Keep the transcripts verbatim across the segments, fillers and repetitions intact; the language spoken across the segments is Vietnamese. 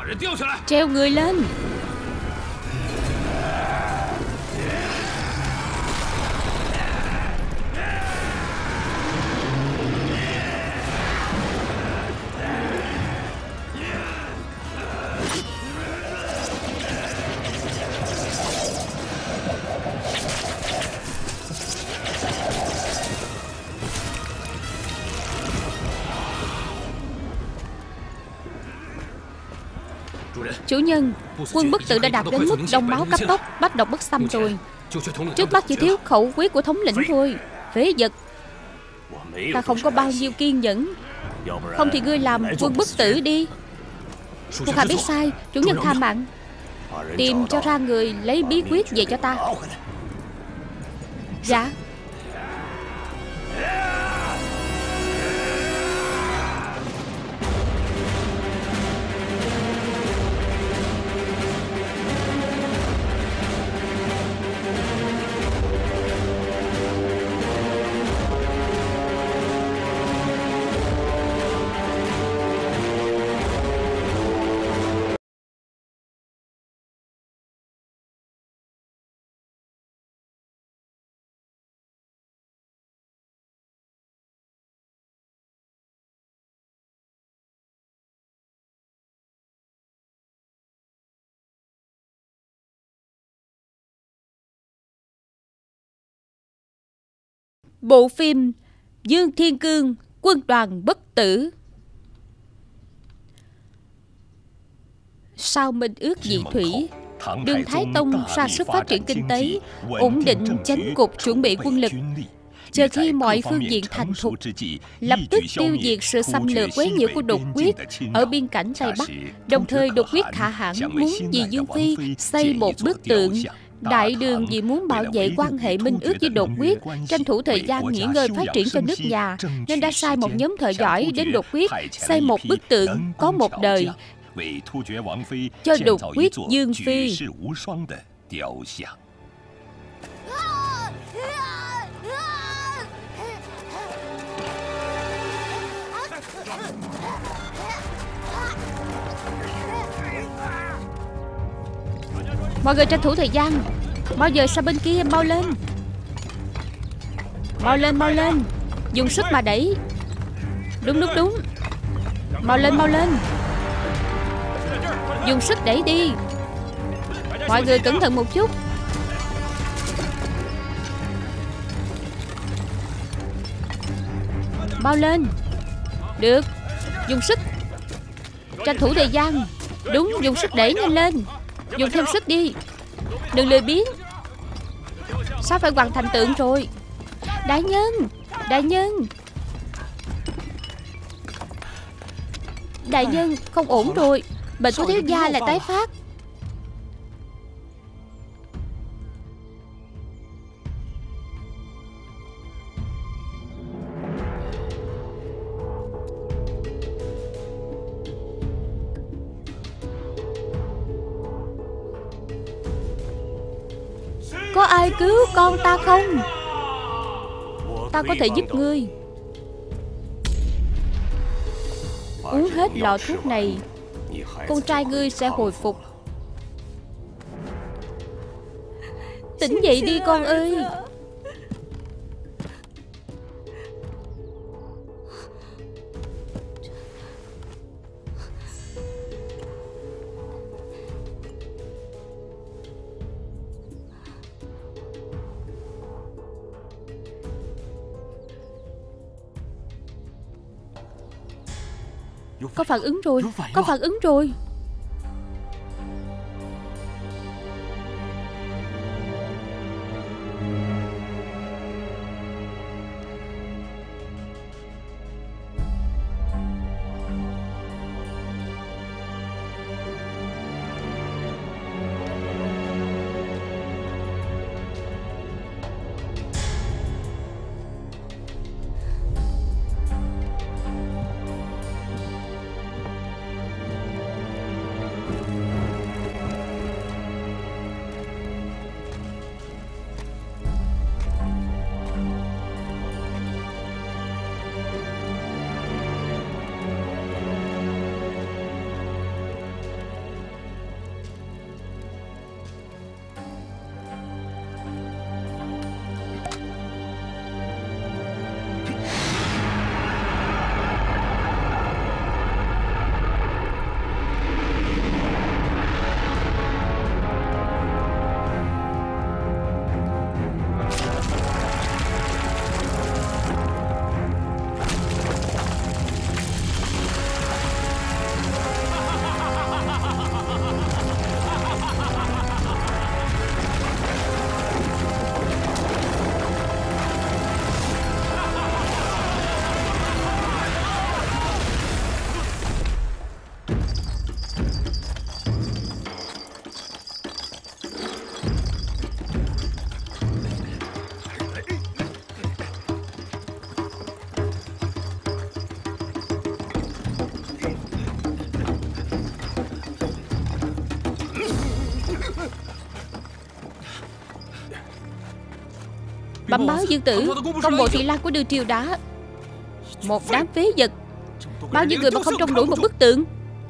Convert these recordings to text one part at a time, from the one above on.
Treo người lên. Chủ nhân, quân bất tử đã đạt đến mức đông máu cấp tốc, bách độc bất xâm rồi. Trước mắt chỉ thiếu khẩu quyết của thống lĩnh thôi. Phế vật. Ta không có bao nhiêu kiên nhẫn. Không thì ngươi làm quân bất tử đi. Thuộc hạ biết sai, chủ nhân tha mạng. Tìm cho ra người lấy bí quyết về cho ta. Dạ. Bộ phim Dương Thiên Cương, quân đoàn bất tử. Sau Minh ước dị thủy, Đương Thái Tông ra sức phát triển kinh tế, ổn định chánh cục, chuẩn bị quân lực. Chờ khi mọi phương diện thành thục, lập tức tiêu diệt sự xâm lược quấy nhiễu của Đột Quyết ở biên cảnh Tây Bắc. Đồng thời Đột Quyết hạ hẳn muốn vì Dương Phi xây một bức tượng. Đại Đường vì muốn bảo vệ quan hệ minh ước với Đột Quyết, tranh thủ thời gian nghỉ ngơi phát triển cho nước nhà, nên đã sai một nhóm thợ giỏi đến Đột Quyết xây một bức tượng có một đời cho Đột Quyết Dương Phi. Mọi người tranh thủ thời gian, mau dời sang bên kia, mau lên. Mau lên, mau lên. Dùng sức mà đẩy. Đúng, đúng, đúng. Mau lên, mau lên. Dùng sức đẩy đi. Mọi người cẩn thận một chút. Mau lên. Được. Dùng sức. Tranh thủ thời gian. Đúng, dùng sức đẩy nhanh lên. Dùng thêm sức đi. Đừng lười biếng. Sao phải hoàn thành tượng rồi. Đại nhân, đại nhân. Đại nhân, không ổn rồi. Bệnh của thiếu gia lại tái phát. Có ai cứu con ta không? Ta có thể giúp ngươi. Uống hết lọ thuốc này, con trai ngươi sẽ hồi phục. Tỉnh dậy đi con ơi. Có phản ứng rồi, có phản ứng rồi. bẩm báo dương tử, công bộ thị lang của Đường triều đã... Một đám phế vật. Bao nhiêu người mà không trông nổi một bức tượng.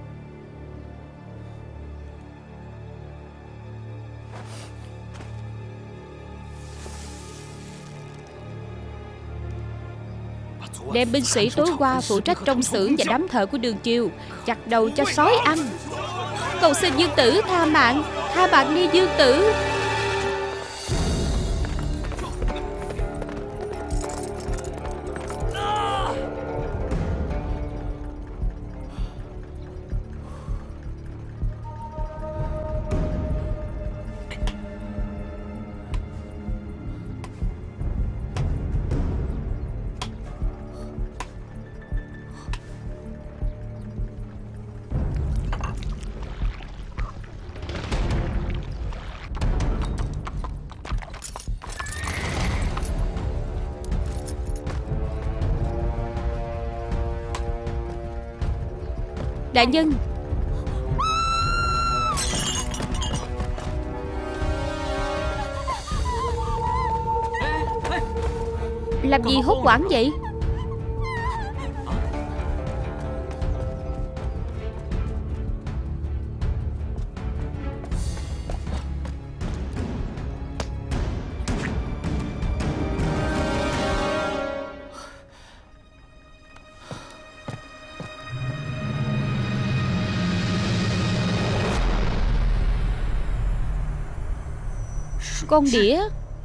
Đem binh sĩ tối qua phụ trách trong xưởng và đám thợ của Đường triều chặt đầu cho sói ăn. Cầu xin dương tử tha mạng, tha mạng đi dương tử. Đại nhân, làm gì hốt hoảng vậy? Con đĩa.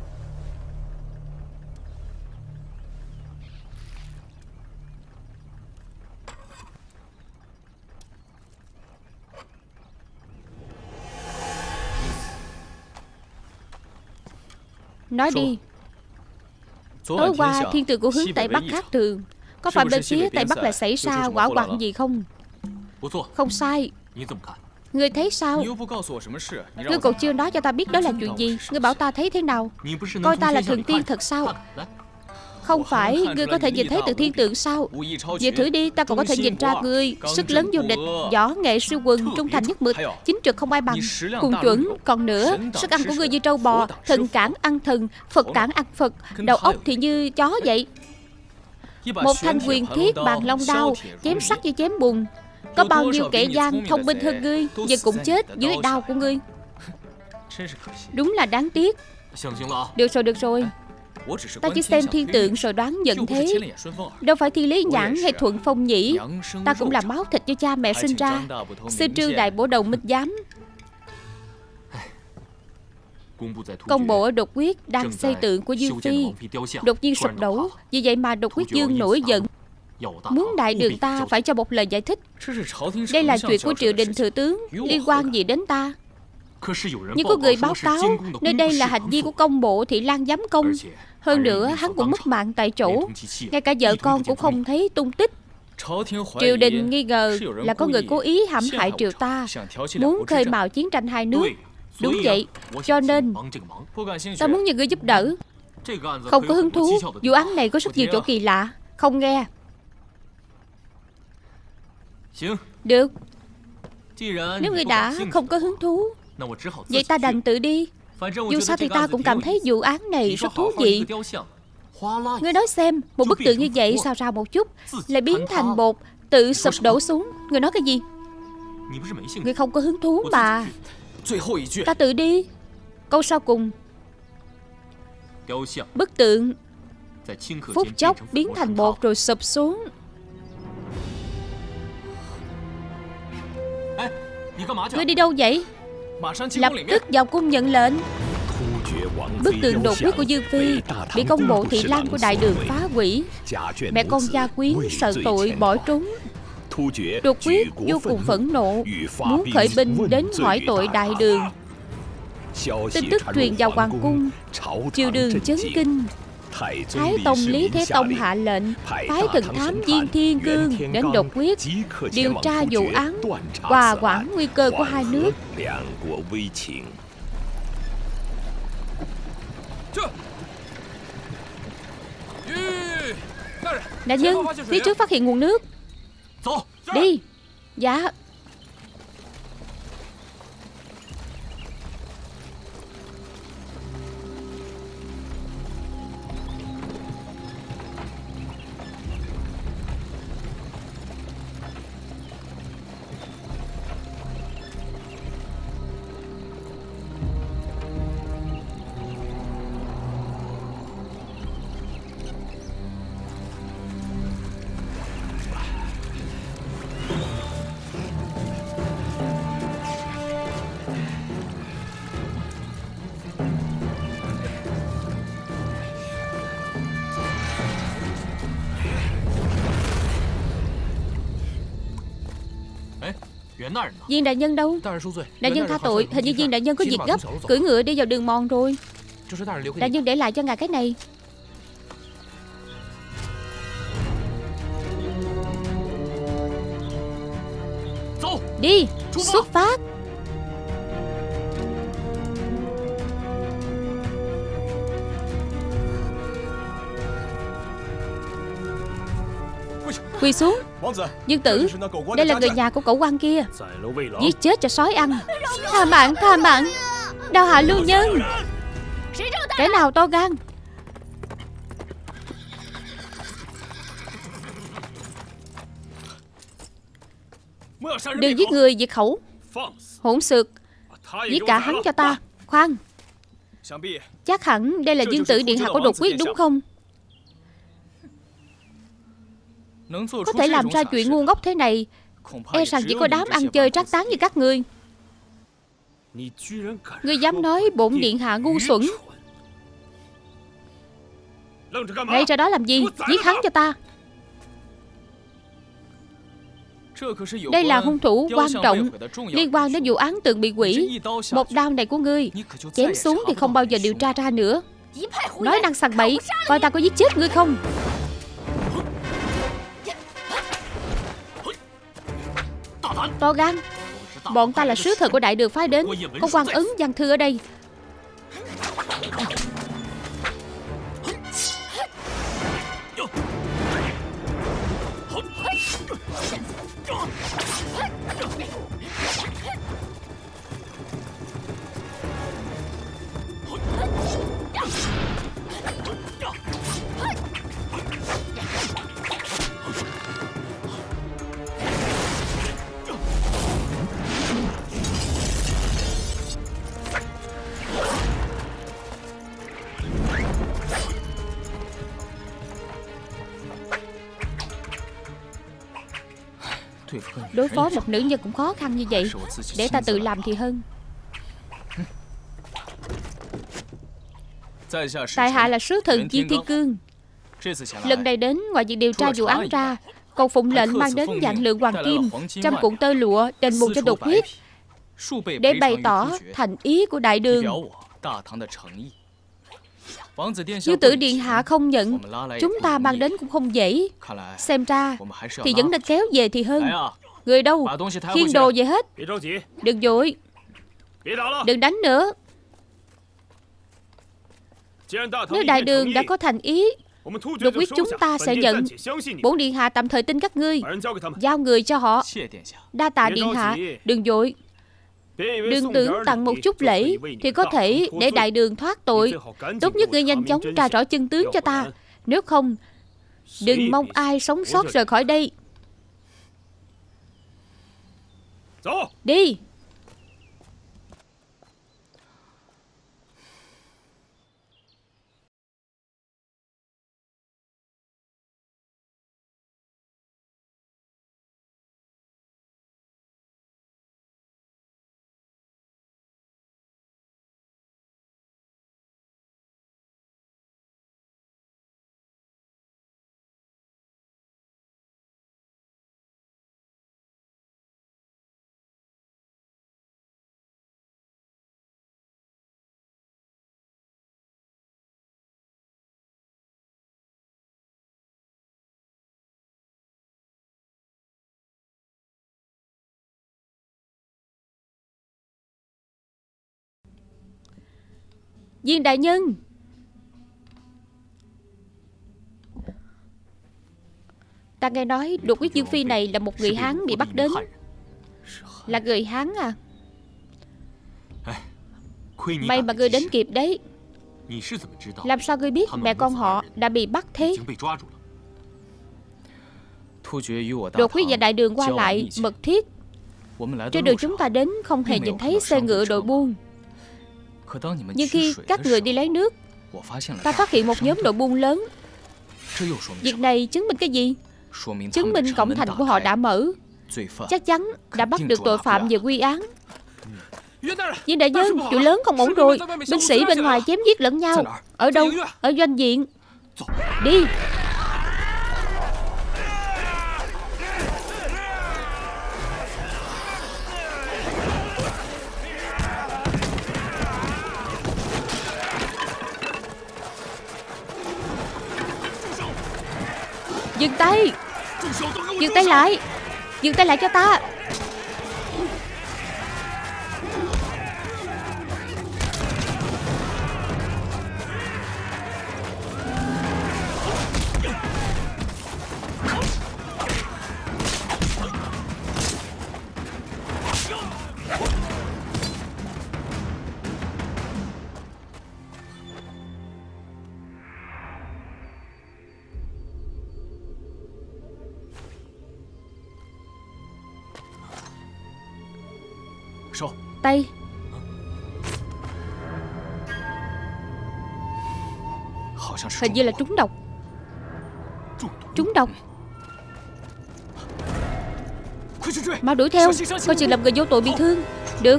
Nói đi. Tối qua thiên tượng của hướng Tây Bắc khác thường. Có phải bên phía Tây Bắc lại xảy ra hỏa hoạn gì không? Không sai. Ngươi thấy sao? Ngươi còn chưa nói cho ta biết đó là chuyện gì. Ngươi bảo ta thấy thế nào? Coi ta là thần tiên thật sao? Không phải, ngươi có thể nhìn thấy từ thiên tượng sao? Vậy thử đi, ta còn có thể nhìn ra ngươi sức lớn vô địch, võ nghệ siêu quần, trung thành nhất mực, chính trực không ai bằng, cùng chuẩn. Còn nữa, sức ăn của ngươi như trâu bò, thần cản ăn thần, Phật cản ăn Phật, đầu óc thì như chó vậy. Một thanh quyền thiết bàn long đao, chém sắt như chém bùn. Có bao nhiêu kẻ gian thông minh hơn ngươi, giờ cũng chết dưới đao của ngươi. Đúng là đáng tiếc. Được rồi, được rồi. Ta chỉ xem thiên tượng rồi đoán nhận thế. Đâu phải Thiên Lý Nhãn hay Thuận Phong Nhĩ. Ta cũng là máu thịt cho cha mẹ sinh ra. Sư Trương Đại Bổ Đầu Minh Giám. Công bộ ở Đột Quyết đang xây tượng của Dương Phi đột nhiên sụp đổ. Vì vậy mà Đột Quyết Dương nổi giận, muốn đại đường ta phải cho một lời giải thích. Đây là chuyện của triều đình thừa tướng, liên quan gì đến ta? Nhưng có người báo cáo nơi đây là hành vi của công bộ Thị Lang giám công. Hơn nữa hắn cũng mất mạng tại chỗ, ngay cả vợ con cũng không thấy tung tích. Triều đình nghi ngờ là có người cố ý hãm hại triều ta, muốn khơi mào chiến tranh hai nước. Đúng vậy, cho nên ta muốn nhờ ngươi giúp đỡ. Không có hứng thú. Vụ án này có rất nhiều chỗ kỳ lạ. Không nghe. Được. Nếu ngươi đã không có hứng thú, vậy ta đành tự đi. Dù sao thì ta cũng cảm thấy vụ án này rất thú vị. Ngươi nói xem, một bức tượng như vậy sao ra một chút lại biến thành bột, tự sụp đổ xuống. Ngươi nói cái gì? Ngươi không có hứng thú mà. Ta tự đi. Câu sau cùng. Bức tượng phút chốc biến thành bột rồi sụp xuống. Ngươi đi đâu vậy? Lập tức vào cung nhận lệnh. Bức tượng Đột Quyết của Dương Phi bị công bộ Thị Lang của đại đường phá hủy. Mẹ con Gia Quyến sợ tội bỏ trốn. Đột Quyết vô cùng phẫn nộ, muốn khởi binh đến hỏi tội đại đường. Tin tức truyền vào hoàng cung, triều đường chấn kinh. Thái Tông Lý Thế Tông hạ lệnh phái thần thám Viên Thiên Cương đến Đột Quyết điều tra vụ án, hòa hoãn nguy cơ của hai nước. Đại nhân, phía trước phát hiện nguồn nước. Đi. Dạ. Viên đại nhân đâu? Đại nhân tha tội. Hình như viên đại nhân có việc gấp, cưỡi ngựa đi vào đường mòn rồi. Đại nhân để lại cho ngài cái này. Đi, xuất phát. Quỳ xuống. Dương tử, đây là người nhà của cậu quan kia, giết chết cho sói ăn. Tha mạng, tha mạng. Đao hạ lưu nhân. Kẻ nào to gan? Đừng giết người diệt khẩu. Hỗn xược. Giết cả hắn cho ta. Khoan, chắc hẳn đây là Dương tử điện hạ của đột quyết đúng không? Có thể làm ra chuyện ngu ngốc thế này, e rằng chỉ có đám ăn chơi trác tán như các ngươi. Ngươi dám nói bổn điện hạ ngu xuẩn? Ngay ra đó làm gì? Giết hắn cho ta. Đây là hung thủ quan trọng, liên quan đến vụ án tường bị hủy. Một đao này của ngươi chém xuống thì không bao giờ điều tra ra nữa. Nói năng sằng bậy, coi ta có giết chết ngươi không? To gan. Bọn ta là sứ thần của đại đường phái đến, có quan ấn văn thư ở đây. Đối phó một nữ nhân cũng khó khăn như vậy, để ta tự làm thì hơn. Tại hạ là sứ thần Viên Thiên Cương. Lần này đến, ngoài việc điều tra vụ án ra, còn phụng lệnh mang đến vạn lượng hoàng kim, trăm cuộn tơ lụa đền bù cho đột quyết, để bày tỏ thành ý của đại đường. Dương tử điện hạ không nhận, chúng ta mang đến cũng không dễ. Xem ra thì vẫn nên kéo về thì hơn. Người đâu, khiêng đồ về hết. Đừng vội, đừng đánh nữa. Nếu đại đường đã có thành ý, đột quyết chúng ta sẽ nhận. Bổn điện hạ tạm thời tin các ngươi, giao người cho họ. Đa tạ điện hạ. Đừng vội, đừng tưởng tặng một chút lễ thì có thể để đại đường thoát tội. Tốt nhất ngươi nhanh chóng tra rõ chân tướng cho ta, nếu không đừng mong ai sống sót rời khỏi đây. Đi. Viên đại nhân, ta nghe nói đột quyết Dương Phi này là một người Hán bị bắt đến. Là người Hán à? May mà ngươi đến kịp đấy. Làm sao ngươi biết mẹ con họ đã bị bắt thế? Đột quyết và đại đường qua lại mật thiết. Trên đường chúng ta đến không hề nhìn thấy xe ngựa đội buôn. Nhưng khi các người đi lấy nước, ta phát hiện một nhóm đội buôn lớn. Việc này chứng minh cái gì? Chứng minh cổng thành của họ đã mở, chắc chắn đã bắt được tội phạm về quy án. Viên đại nhân, chuyện lớn không ổn rồi. Binh sĩ bên ngoài chém giết lẫn nhau. Ở đâu? Ở doanh viện. Đi. Dừng tay. Dừng tay lại. Dừng tay lại cho ta. Tay. Hình như là trúng độc. Trúng độc. Mau đuổi theo. Coi chừng làm người vô tội bị thương. Được.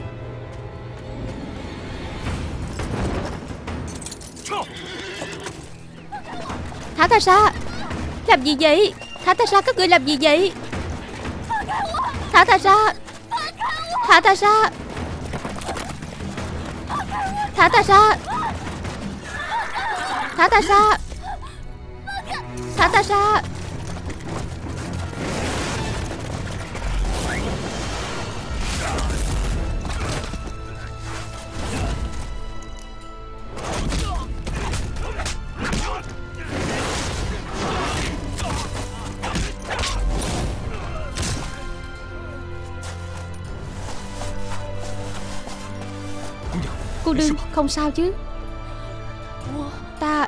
Thả ta ra. Làm gì vậy? Thả ta ra, các người làm gì vậy? Thả ta ra. Thả ta ra. Thả ta ra. Thả ta ra. Thả ta ra. Cô đương không sao chứ? Ta...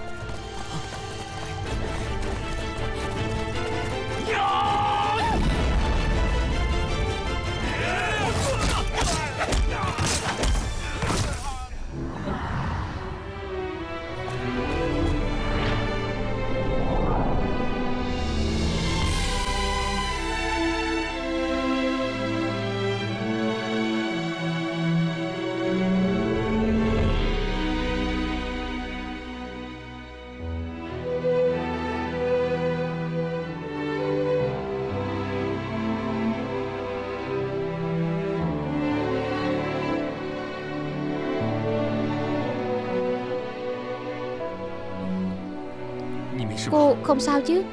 Cô không sao chứ?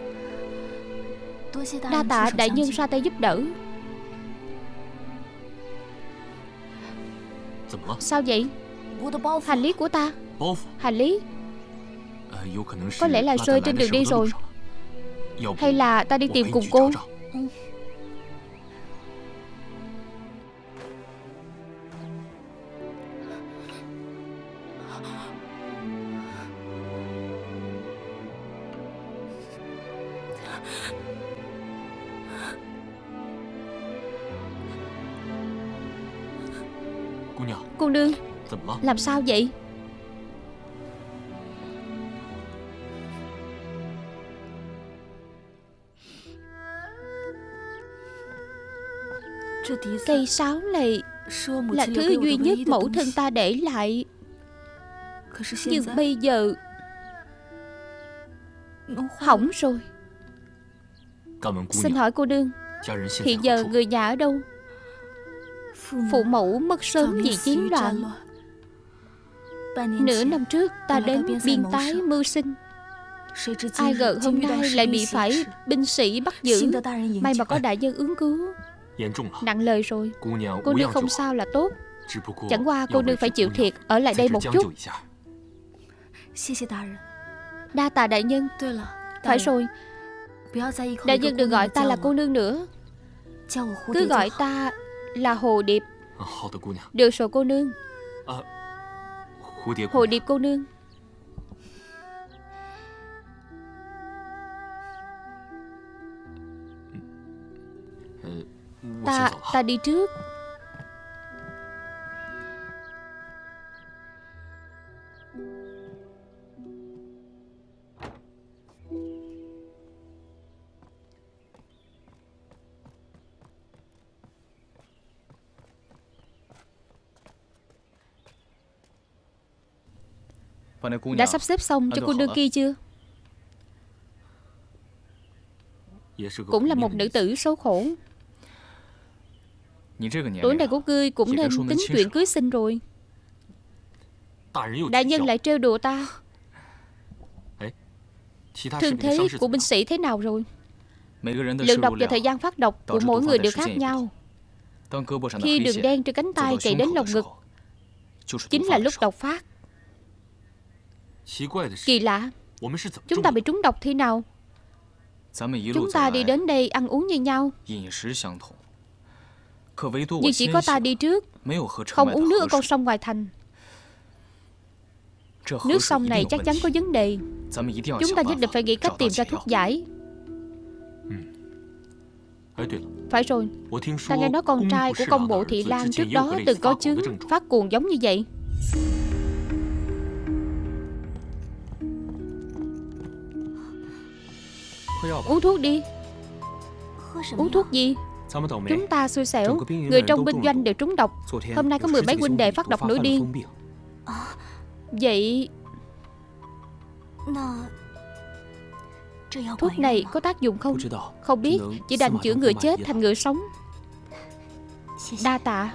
Đa tạ đại nhân ra tay giúp đỡ. Sao vậy? Hành lý của ta. Hành lý có lẽ là rơi trên đường đi rồi. Hay là ta đi tìm cùng cô? Cô nương, làm sao vậy? Cây sáo này là thứ duy nhất mẫu thân ta để lại. Nhưng bây giờ hỏng rồi. Xin hỏi cô nương, hiện giờ người nhà ở đâu? Phụ mẫu mất sớm vì chiến loạn. Nửa năm trước ta đến biên tái mưu sinh, ai ngờ hôm nay lại bị phải binh sĩ bắt giữ. May mà có đại nhân ứng cứu. Nặng lời rồi. Cô nương không sao là tốt. Chẳng qua cô nương phải chịu thiệt ở lại đây một chút. Đa tạ đại nhân. Phải rồi, đại nhân đừng gọi ta là cô nương nữa, cứ gọi ta là Hồ Điệp. Được rồi cô nương. Hồ Điệp cô nương. Ta, ta đi trước. Đã sắp xếp xong cho cô nương kia chưa? Cũng là một nữ tử số khổ. Tuổi này của ngươi cũng nên tính chuyện cưới xin rồi. Đại nhân lại trêu đùa ta. Thương thế của binh sĩ thế nào rồi? Lượng độc và thời gian phát độc của mỗi người đều khác nhau. Khi đường đen trên cánh tay chạy đến lồng ngực chính là lúc độc phát. Kỳ lạ, chúng ta bị trúng độc thế nào? Chúng ta đi đến đây ăn uống như nhau, nhưng chỉ có ta đi trước, không uống nước ở con sông ngoài thành. Nước sông này chắc chắn có vấn đề. Chúng ta nhất định phải nghĩ cách tìm ra thuốc giải. Phải rồi, ta nghe nói con trai của công bộ Thị Lang trước đó từng có chứng phát cuồng giống như vậy. Uống thuốc đi. Uống thuốc gì? Chúng ta xui xẻo, người trong binh doanh đều trúng độc. Hôm nay có mười mấy huynh đệ phát độc nổi điên. Vậy thuốc này có tác dụng không? Không biết, chỉ đành chữa người chết thành người sống. Đa tạ.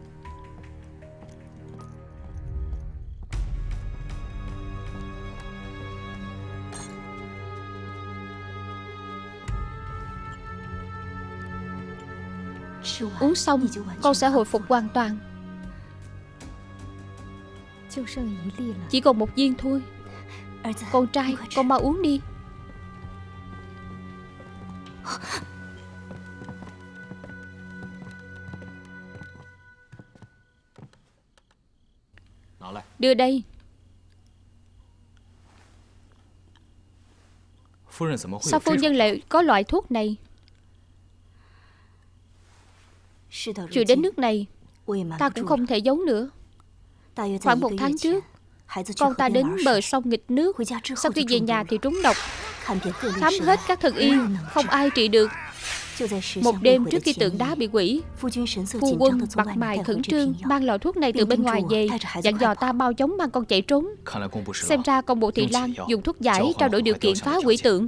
Uống xong, con sẽ hồi phục hoàn toàn. Chỉ còn một viên thôi. Con trai, con mau uống đi. Đưa đây. Sao phu nhân lại có loại thuốc này? Chuyện đến nước này, ta cũng không thể giấu nữa. Khoảng một tháng trước, con ta đến bờ sông nghịch nước. Sau khi về nhà thì trúng độc. Khám hết các thần y, không ai trị được. Một đêm trước khi tượng đá bị quỷ, phu quân mặt mày khẩn trương mang lọ thuốc này từ bên ngoài về, dặn dò ta mau chóng mang con chạy trốn. Xem ra công bộ Thị Lang dùng thuốc giải trao đổi điều kiện phá quỷ tượng.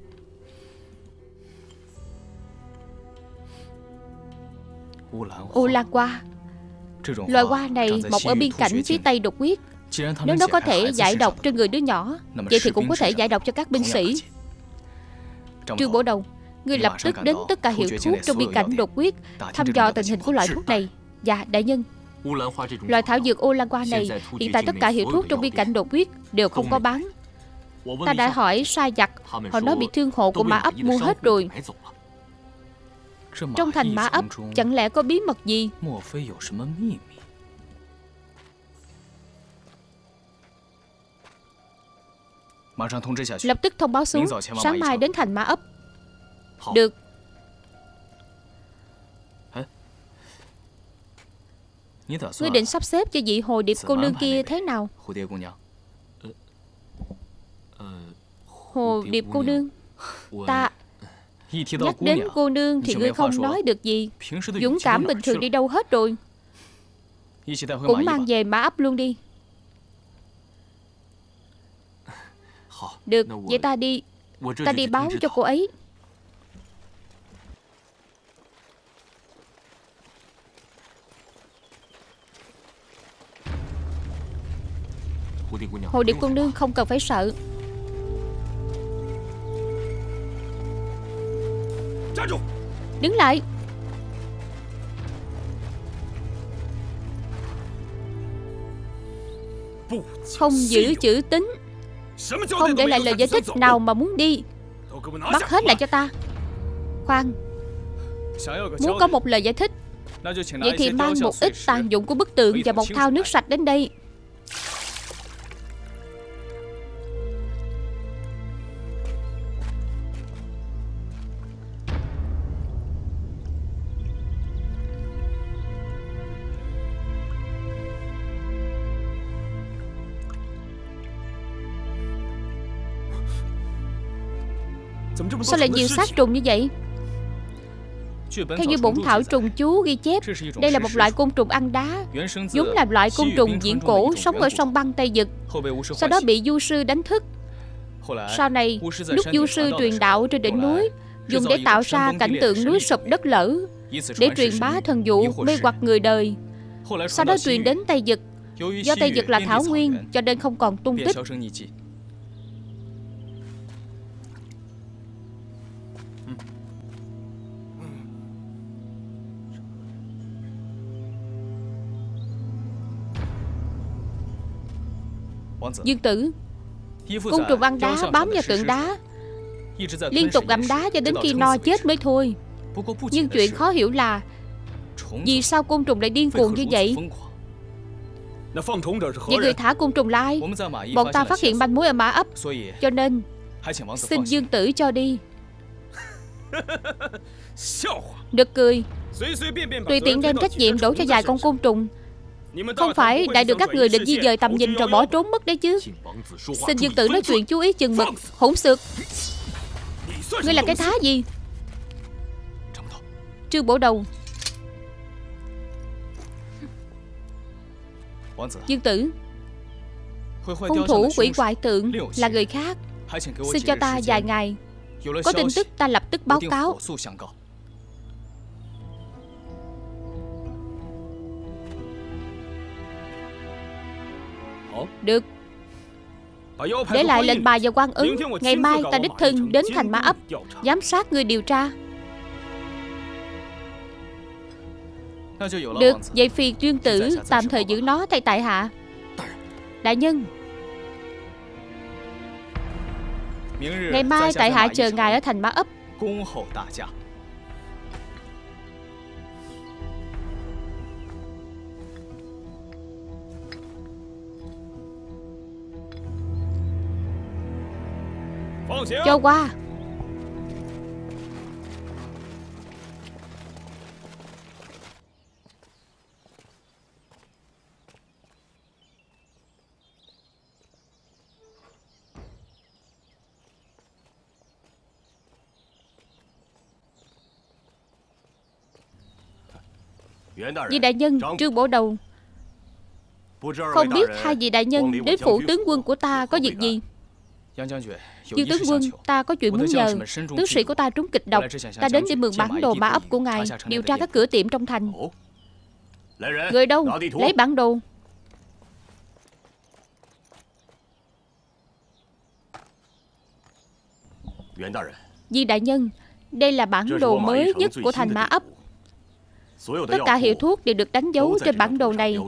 U Lan Hoa. Loài hoa này mọc ở biên cảnh phía tây độc huyết. Nếu nó có thể giải độc trên người đứa nhỏ, vậy thì cũng có thể giải độc cho các binh sĩ. Trương Bổ Đầu, ngươi lập tức đến tất cả hiệu thuốc trong biên cảnh độc huyết, thăm dò tình hình của loại thuốc này. Dạ, đại nhân. Loại thảo dược U Lan Hoa này hiện tại tất cả hiệu thuốc trong biên cảnh độc huyết đều không có bán. Ta đã hỏi sai giặc, họ nói bị thương hộ của Mã Ấp mua hết rồi. Trong thành Mã Ấp chẳng lẽ có bí mật gì? Lập tức thông báo xuống, sáng mai đến thành Mã Ấp. Được. Ngươi định sắp xếp cho vị Hồ Điệp cô nương kia thế nào? Hồ Điệp cô nương? Ta nhắc đến cô nương thì ngươi không nói được gì. Dũng cảm bình thường đi đâu hết rồi? Cũng mang về Mã Ấp luôn đi. Được, vậy ta đi. Ta đi báo cho cô ấy. Hồ Điệp cô nương không cần phải sợ. Đứng lại. Không giữ chữ tín, không để lại lời giải thích nào mà muốn đi, bắt hết lại cho ta. Khoan, muốn có một lời giải thích, vậy thì mang một ít tàn dụng của bức tượng và một thao nước sạch đến đây. Sao lại nhiều sát trùng như vậy? Theo như bổn thảo trùng chú ghi chép, đây là một loại côn trùng ăn đá, vốn là loại côn trùng viễn cổ sống ở sông băng Tây Vực, sau đó bị du sư đánh thức. Sau này, lúc du sư truyền đạo trên đỉnh núi, dùng để tạo ra cảnh tượng núi sụp đất lở, để truyền bá thần dụ mê hoặc người đời. Sau đó truyền đến Tây Vực. Do Tây Vực là thảo nguyên, cho nên không còn tung tích. Dương tử, côn trùng ăn đá bám vào tượng đá, liên tục gặm đá cho đến khi no chết mới thôi. Nhưng chuyện khó hiểu là vì sao côn trùng lại điên cuồng như vậy? Vậy người thả côn trùng là ai? Bọn ta phát hiện manh mối ở Mã ấp, cho nên xin Dương tử cho đi. Được cười. Tùy tiện đem trách nhiệm đổ cho vài con côn trùng. Không phải đại được các người định di dời tầm nhìn rồi bỏ trốn mất đấy chứ. Xin Dương tử nói chuyện chú ý chừng mực. Hỗn xược. Ngươi là cái thá gì? Trương Bổ Đầu. Dương tử, hung thủ quỷ hoại tượng là người khác. Xin cho ta vài ngày, có tin tức ta lập tức báo cáo. Được. Để lại lệnh bài và quan ứng. Ngày mai ta đích thân đến thành Mã ấp giám sát người điều tra. Được, vậy phiền Dương tử tạm thời giữ nó thay tại hạ. Đại nhân, ngày mai tại hạ chờ ngài ở thành Mã ấp. Cho qua. Vị đại nhân, Trương Bổ Đầu, không biết hai vị đại nhân đến phủ tướng quân của ta có việc gì? Dương tướng quân, ta có chuyện muốn nhờ. Tướng sĩ của ta trúng kịch độc, ta đến để mượn bản đồ Mã ấp của ngài, điều tra các cửa tiệm trong thành. Người đâu? Lấy bản đồ. Viên đại nhân, đây là bản đồ mới nhất của thành Mã ấp. Tất cả hiệu thuốc đều được đánh dấu trên bản đồ này.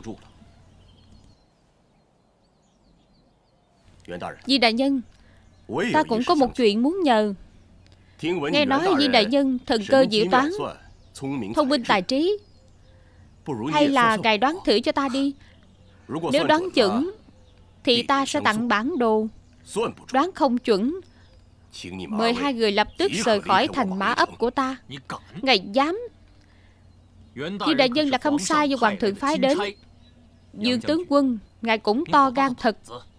Viên đại nhân, ta cũng có một chuyện muốn nhờ. Nghe nói Viên đại nhân thần cơ diệu toán, thông minh tài trí. Hay là ngài đoán thử cho ta đi. Nếu đoán chuẩn thì ta sẽ tặng bản đồ. Đoán không chuẩn, mời hai người lập tức rời khỏi thành Mã ấp của ta. Ngài dám? Viên đại nhân là không sai do hoàng thượng phái đến. Dương tướng quân, ngài cũng to gan thật.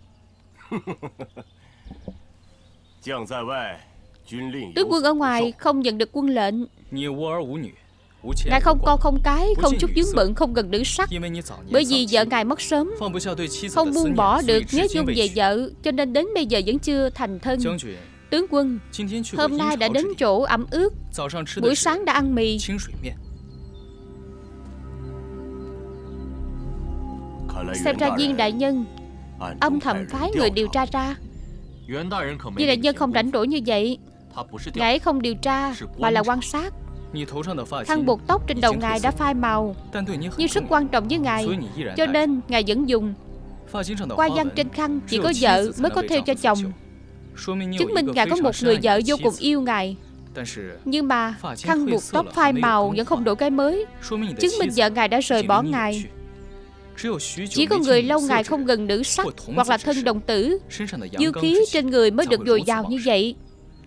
Tướng quân ở ngoài không nhận được quân lệnh. Ngài không con không cái, không chút vướng bận, không gần nữ sắc. Bởi vì vợ ngài mất sớm, không buông bỏ được nhớ nhung về vợ, cho nên đến bây giờ vẫn chưa thành thân. Tướng quân, hôm nay đã đến chỗ ẩm ướt, buổi sáng đã ăn mì. Xem ra Viên đại nhân âm thầm phái người điều tra ra. Viên đại nhân không rảnh rỗi như vậy. Ngài ấy không điều tra mà là quan sát. Khăn buộc tóc trên đầu ngài đã phai màu, nhưng rất quan trọng với ngài, cho nên ngài vẫn dùng. Qua văn trên khăn chỉ có vợ mới có theo cho chồng, chứng minh ngài có một người vợ vô cùng yêu ngài. Nhưng mà khăn buộc tóc phai màu vẫn không đổi cái mới, chứng minh vợ ngài đã rời bỏ ngài. Chỉ có người lâu ngày không gần nữ sắc hoặc là thân đồng tử, dương khí trên người mới được dồi dào như vậy.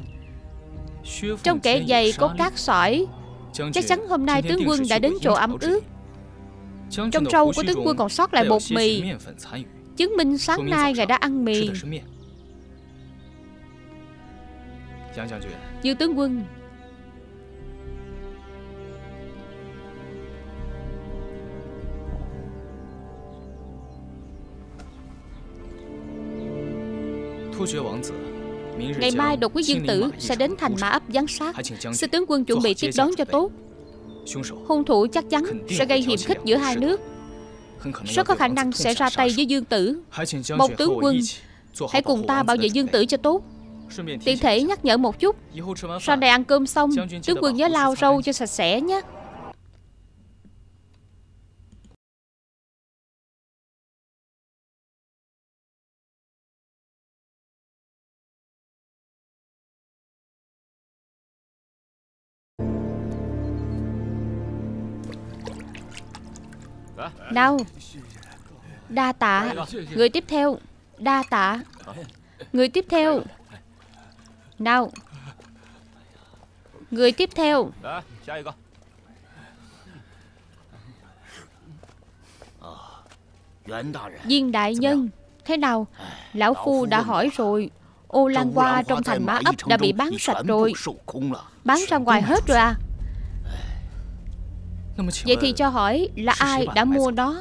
Trong kẻ giày có cát sỏi, chắc chắn hôm nay tướng quân đã đến chỗ ẩm ướt. Trong rau của tướng quân còn sót lại bột mì, chứng minh sáng nay ngài đã ăn mì. Dương tướng quân, ngày mai độc quyết dương tử sẽ đến thành Mã ấp giám sát. Xin tướng quân chuẩn bị tiếp đón cho tốt. Hung thủ chắc chắn sẽ gây hiềm khích giữa hai nước, rất có khả năng sẽ ra tay với Dương tử. Mong tướng quân hãy cùng ta bảo vệ Dương tử cho tốt. Tiện thể nhắc nhở một chút, sau này ăn cơm xong, tướng quân nhớ lau râu cho sạch sẽ nhé. Nào. Đa tạ. Người tiếp theo. Đa tạ. Người tiếp theo. Nào. Người tiếp theo. Viên đại nhân. Thế nào? Lão phu đã hỏi rồi. Ô Lan Hoa trong thành Mã Ấp đã bị bán sạch rồi. Bán ra ngoài hết rồi à? Vậy thì cho hỏi là ai đã mua nó?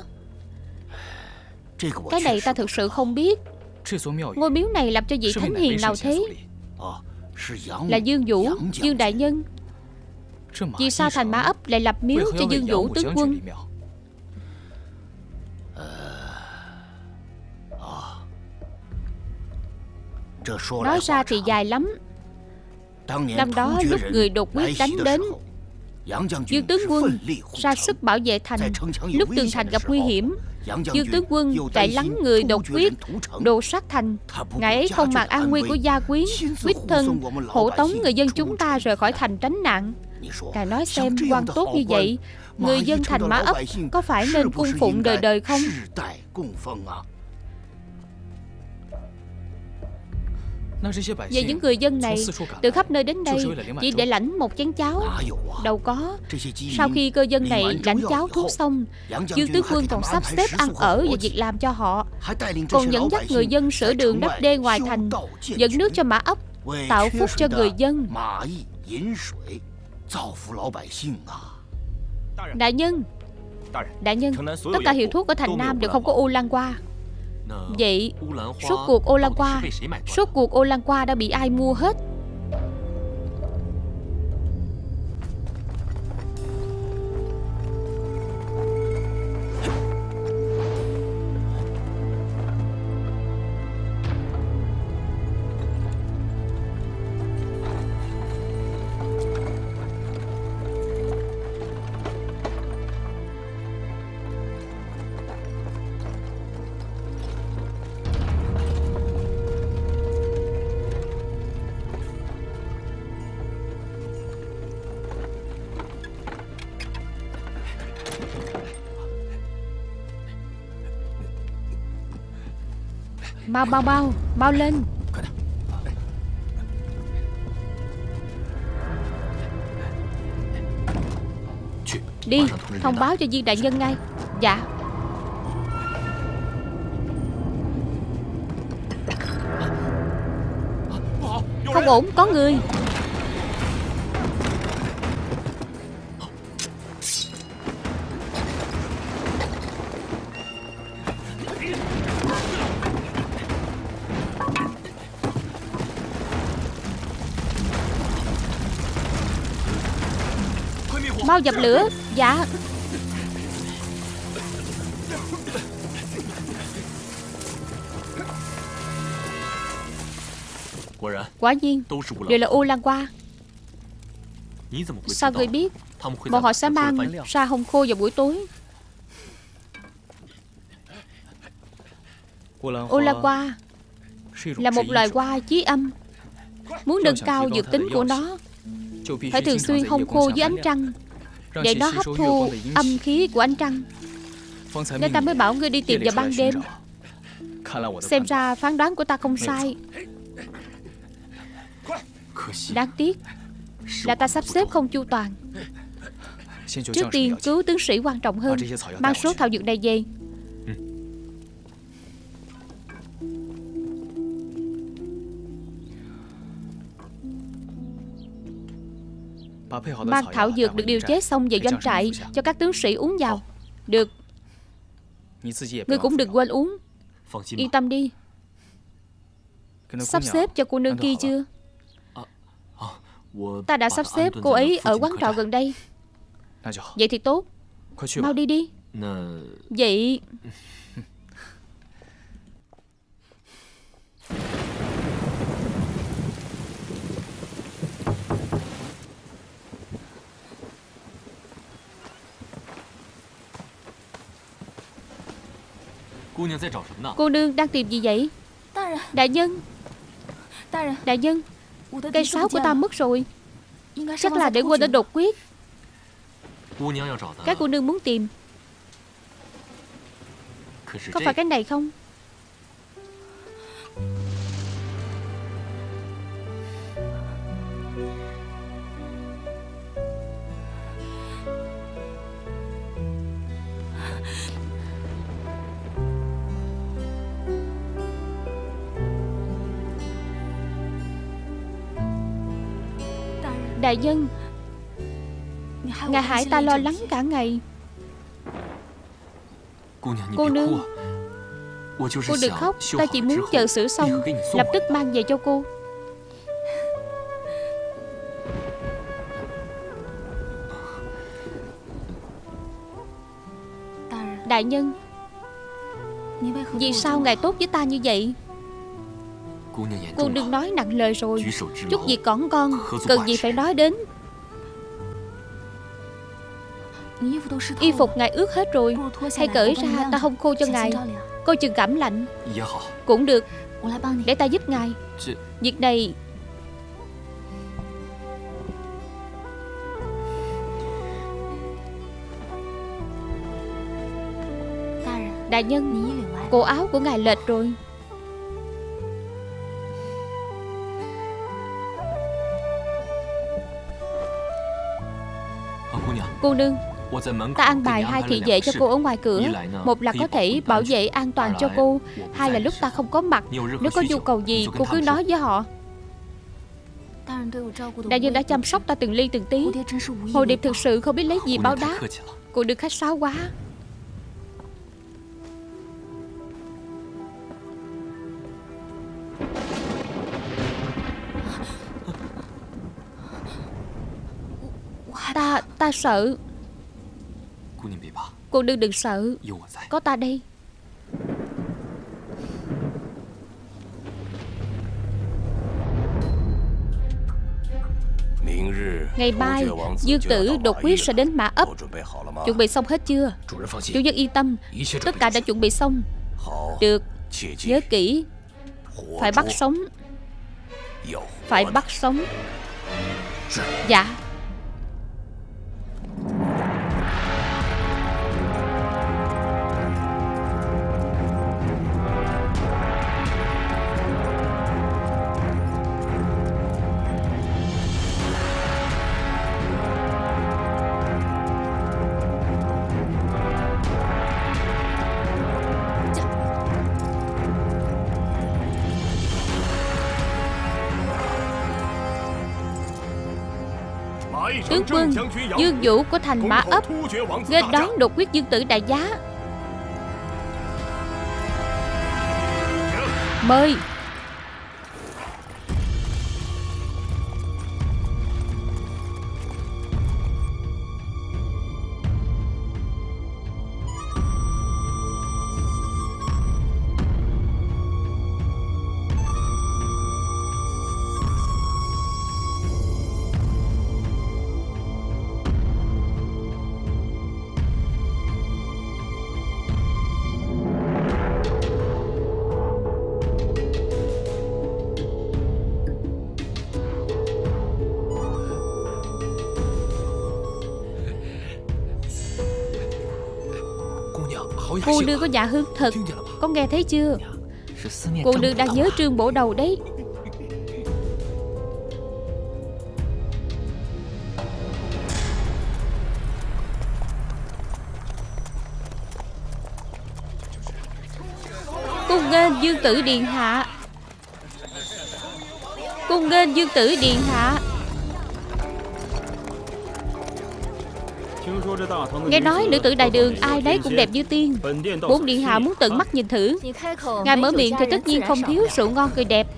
Cái này ta thực sự không biết. Ngôi miếu này làm cho vị thánh hiền nào thế? Là Dương Vũ, Dương đại nhân. Vì sao thành Mã Ấp lại lập miếu cho Dương Vũ tướng quân? Nói ra thì dài lắm. Năm đó lúc người đột quyết đánh đến, Dương tướng quân ra sức bảo vệ thành. Lúc tường thành gặp nguy hiểm, Dương tướng quân chạy lắng người đột quyết, đồ sát thành. Ngài ấy không màng an nguy của gia quyến, quyết thân hộ tống người dân chúng ta rời khỏi thành tránh nạn. Ngài nói xem, quan tốt như vậy, người dân thành Mã Ấp có phải nên cung phụng đời đời không? Vậy những người dân này từ khắp nơi đến đây chỉ để lãnh một chén cháo? Đâu có. Sau khi cơ dân này lãnh cháo thuốc xong, Dương tướng quân còn sắp xếp ăn ở và việc làm cho họ, còn dẫn dắt người dân sửa đường đắp đê ngoài thành, dẫn nước cho Mã Ấp, tạo phúc cho người dân. Đại nhân, Đại nhân, tất cả hiệu thuốc ở thành Nam đều không có Ô Lan Hoa. Vậy Rốt cuộc Ô Lan Hoa Rốt cuộc Ô Lan Hoa đã bị ai mua hết? Mau mau mau, mau lên. Đi, thông báo cho viên đại nhân ngay. Dạ. Không ổn, có người. Mau dập lửa. Dạ. Quả nhiên đều là Ô Lan Hoa. Sao ngươi biết? Bọn họ sẽ mang ra hồng khô vào buổi tối. Ô Lan Hoa là một loài hoa chí âm. Muốn nâng cao dược tính của nó, phải thường xuyên hong khô dưới ánh trăng, để nó hấp thu âm khí của ánh trăng. Nên ta mới bảo ngươi đi tìm vào ban đêm. Xem ra phán đoán của ta không sai. Đáng tiếc là ta sắp xếp không chu toàn. Trước tiên cứu tướng sĩ quan trọng hơn. Mang số thảo dược này về. Mang thảo dược được điều chế xong về doanh trại cho các tướng sĩ uống vào. Được. Ngươi cũng đừng quên uống. Yên tâm đi. Sắp xếp cho cô nương kia chưa? Ta đã sắp xếp cô ấy ở quán trọ gần đây. Vậy thì tốt. Mau đi đi. Vậy cô nương đang tìm gì vậy? Đại nhân. Đại nhân, cây sáo của ta mất rồi. Chắc là để quên ở đột quyết. Các cô nương muốn tìm Có phải cái này không? Đại nhân, ngài hại ta lo lắng cả ngày. Cô nương, cô đừng khóc. Ta chỉ muốn chờ sửa xong lập tức mang về cho cô. Đại nhân, vì sao ngài tốt với ta như vậy? Cô đừng nói nặng lời rồi. Chút việc còn con, cần gì phải nói đến. Y phục ngài ướt hết rồi, hay cởi ra ta hong khô cho ngài, coi chừng cảm lạnh. Cũng được, để ta giúp ngài. Việc này đại nhân, cổ áo của ngài lệch rồi. Cô nương, ta an bài hai thị vệ cho cô ở ngoài cửa. Một là có thể bảo vệ an toàn cho cô, hai là lúc ta không có mặt, nếu có nhu cầu gì cô cứ nói với họ. Đại nhân đã chăm sóc ta từng ly từng tí. Hồ Điệp thực sự không biết lấy gì báo đáp. Cô đừng khách sáo quá. Ta, ta sợ. Cô đừng đừng sợ, có ta đây. Ngày mai Dương tử đột quyết sẽ đến Mã Ấp. Chuẩn bị xong hết chưa? Chủ nhân yên tâm, tất cả đã chuẩn bị xong. Được, nhớ kỹ, phải bắt sống. Phải bắt sống. Dạ. Tướng quân Dương Vũ của thành Mã Ấp nghênh đón đột quyết Dương tử đại giá. Mời. Cô nương có dạ hương thật, có nghe thấy chưa? Cô nương đang nhớ Trương Bổ Đầu đấy. Cung nghênh Dương tử điện hạ. Cung nghênh Dương tử điện hạ. Nghe nói nữ tử đại đường ai đấy cũng đẹp như tiên. Bốn điện hạ muốn tận mắt nhìn thử. Ngài mở miệng thì tất nhiên không thiếu rượu ngon cười đẹp.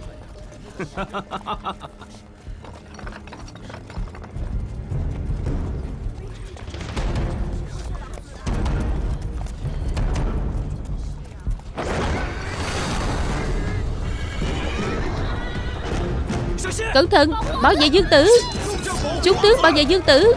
Cẩn thận, bảo vệ Dương tử. Chúng tướng bảo vệ Dương tử.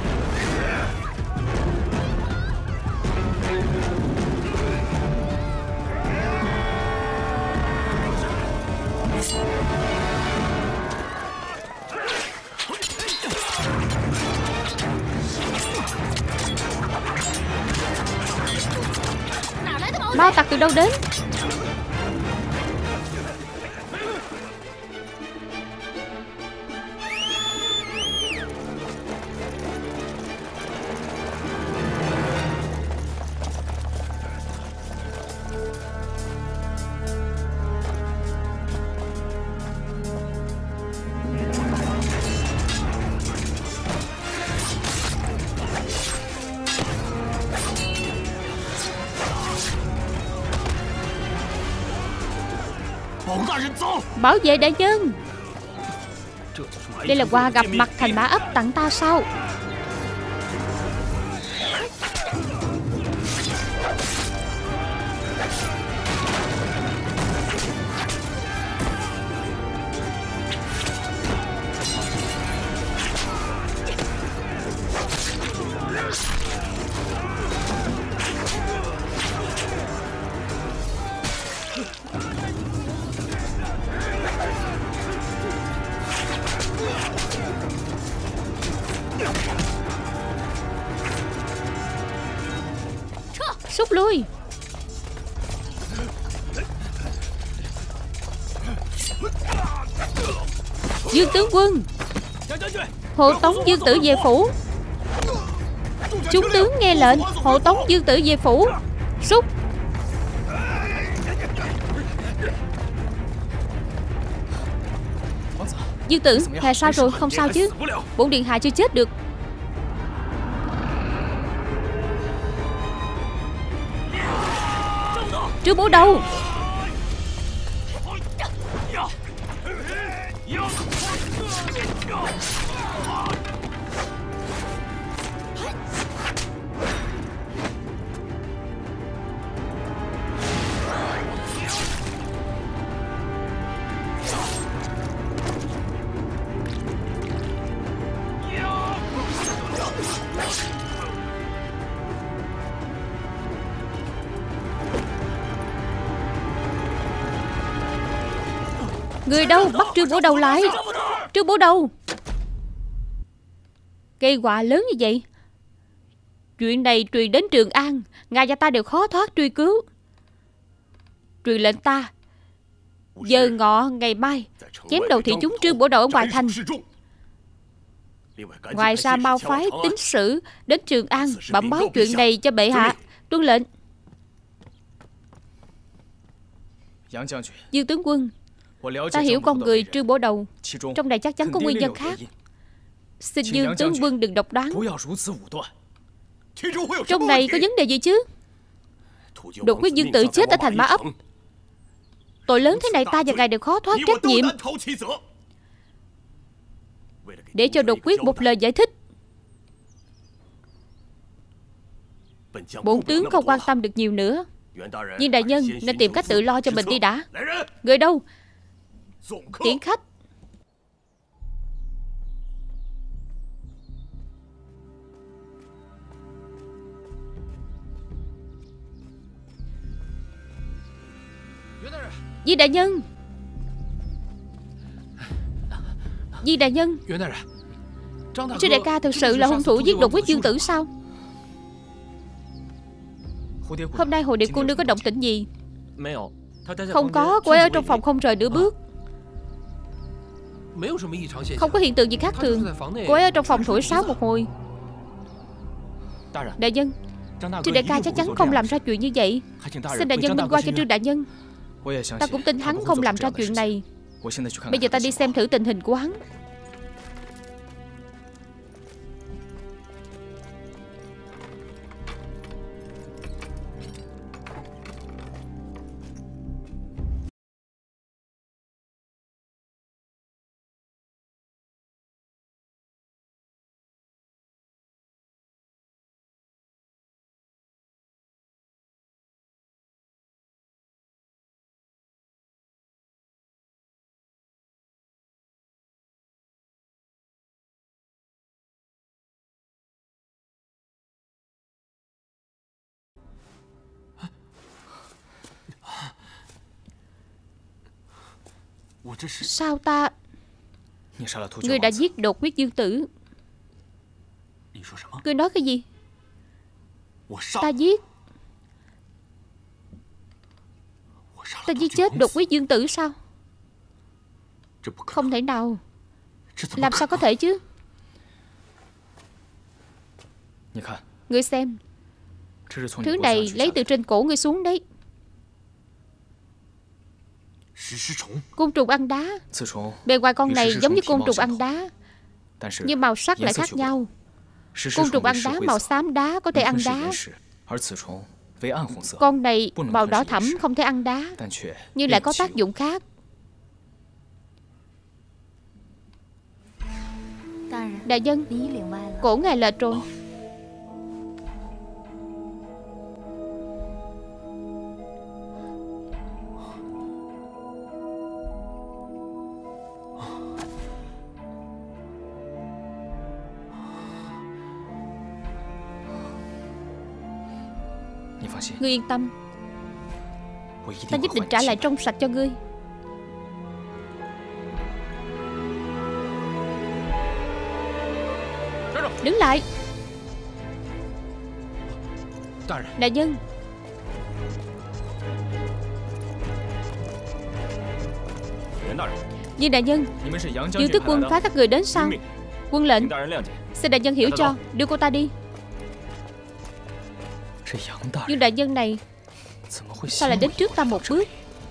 Mao tặc từ đâu đến? Bảo vệ đại nhân, đây là quà gặp mặt thành Mã Ấp tặng ta sao? Rút lui. Dương tướng quân, hộ tống Dương Tử về phủ. Chúng tướng nghe lệnh, hộ tống Dương Tử về phủ. Rút. Dương Tử, ngài sao rồi? Không sao chứ? Bổn điện hạ chưa chết được. Trương Bổ Đầu. Người đâu? Bắt Trương Bổ Đầu lại. Trương Bổ Đầu. Gây họa lớn như vậy, chuyện này truyền đến Trường An, ngài và ta đều khó thoát truy cứu. Truyền lệnh ta, giờ ngọ ngày mai chém đầu thị chúng Trương Bổ Đầu ở ngoài thành. Ngoài ra mau phái tín sử đến Trường An bẩm báo chuyện này cho bệ hạ. Tuân lệnh. Dương tướng quân, ta hiểu con người Trương Bổ Đầu, trong này chắc chắn có nguyên nhân khác. Xin Dương tướng quân đừng độc đoán. Trong này có vấn đề gì chứ? Đột quyết Dương Tử chết ở thành Mã Ấp, tội lớn thế này ta và ngài đều khó thoát trách nhiệm. Để cho đột quyết một lời giải thích, bổn tướng không quan tâm được nhiều nữa. Nhưng đại nhân nên tìm cách tự lo cho mình đi đã. Người đâu? Tiễn khách. Di đại nhân. Di đại nhân, sư đại ca thực sự là hung thủ giết đột quyết Dương Tử sao? Hôm nay Hồ Điệp cô nương có động tĩnh gì? Không có, cô ấy ở trong phòng không rời nửa bước. Không có hiện tượng gì khác thường. Cô ấy ở trong phòng thổi sáo một hồi. Đại nhân, Trương đại ca chắc chắn không làm ra chuyện như vậy. Xin đại nhân minh oan cho Trương đại nhân. Ta cũng tin hắn không làm ra chuyện này. Bây giờ ta đi xem thử tình hình của hắn. Sao ta? Ngươi đã giết đột quyết Dương Tử. Ngươi nói cái gì? Ta giết. Ta giết chết đột quyết dương tử sao? Không thể nào. Làm sao có thể chứ? Ngươi xem, thứ này lấy từ trên cổ ngươi xuống đấy. Côn trùng ăn đá. Bề ngoài con này giống như côn trùng ăn đá, nhưng màu sắc lại khác nhau. Côn trùng ăn đá màu xám đá có thể ăn đá. Con này màu đỏ thẫm không thể ăn đá, nhưng lại có tác dụng khác. Đại nhân, cổ ngài lệch rồi. Ngươi yên tâm, ta nhất định trả lại trong sạch cho ngươi. Đứng lại. Đại nhân. Viên đại nhân, Dương Tước quân phái các người đến sao? Quân lệnh. Xin đại nhân hiểu cho, đưa cô ta đi. Nhưng đại nhân này sao lại đến trước ta một bước?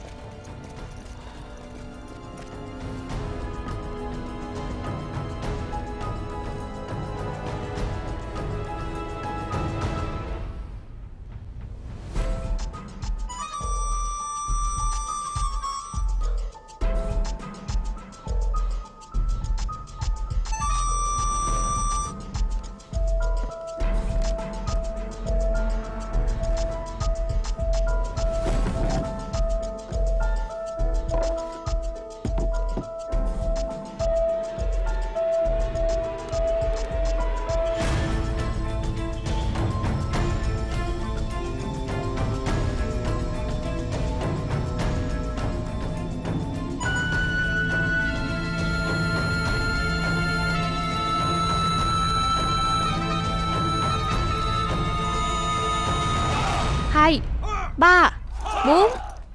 Hai, ba, bốn,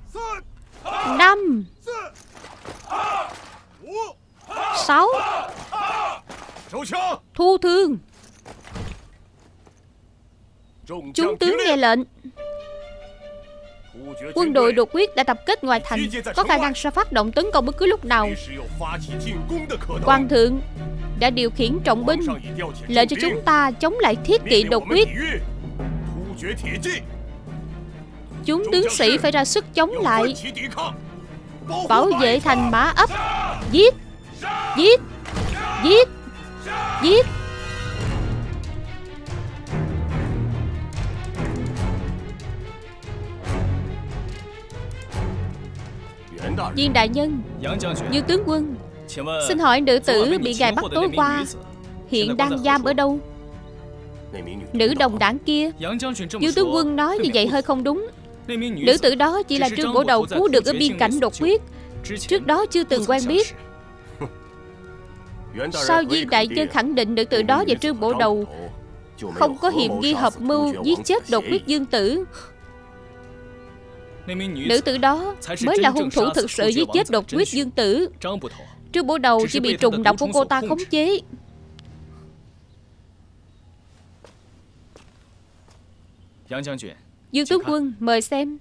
năm, sáu. Thu thương. Chúng tướng nghe lệnh. Quân đội đột quyết đã tập kết ngoài thành, có khả năng sẽ phát động tấn công bất cứ lúc nào. Hoàng thượng đã điều khiển trọng binh, lệnh cho chúng ta chống lại thiết kỵ đột quyết. Chúng tướng sĩ phải ra sức chống lại, bảo vệ thành Mã Ấp. Giết, giết, giết, giết. Viên đại nhân, Dương tướng quân, xin hỏi nữ tử bị ngài bắt tối qua hiện đang giam ở đâu? Nữ đồng đảng kia. Dương tướng quân nói như vậy hơi không đúng. Nữ tử đó chỉ là Trương Bổ Đầu cứu được ở biên cảnh đột quyết, trước đó chưa từng quen biết. Sao Viên đại nhân khẳng định nữ tử đó và Trương Bổ Đầu không có hiểm nghi hợp mưu giết chết đột quyết dương tử? Nữ tử đó mới là hung thủ thực sự giết chết đột quyết dương tử. Trương Bổ Đầu chỉ bị trùng độc của cô ta khống chế. Dương tướng quân, mời xem.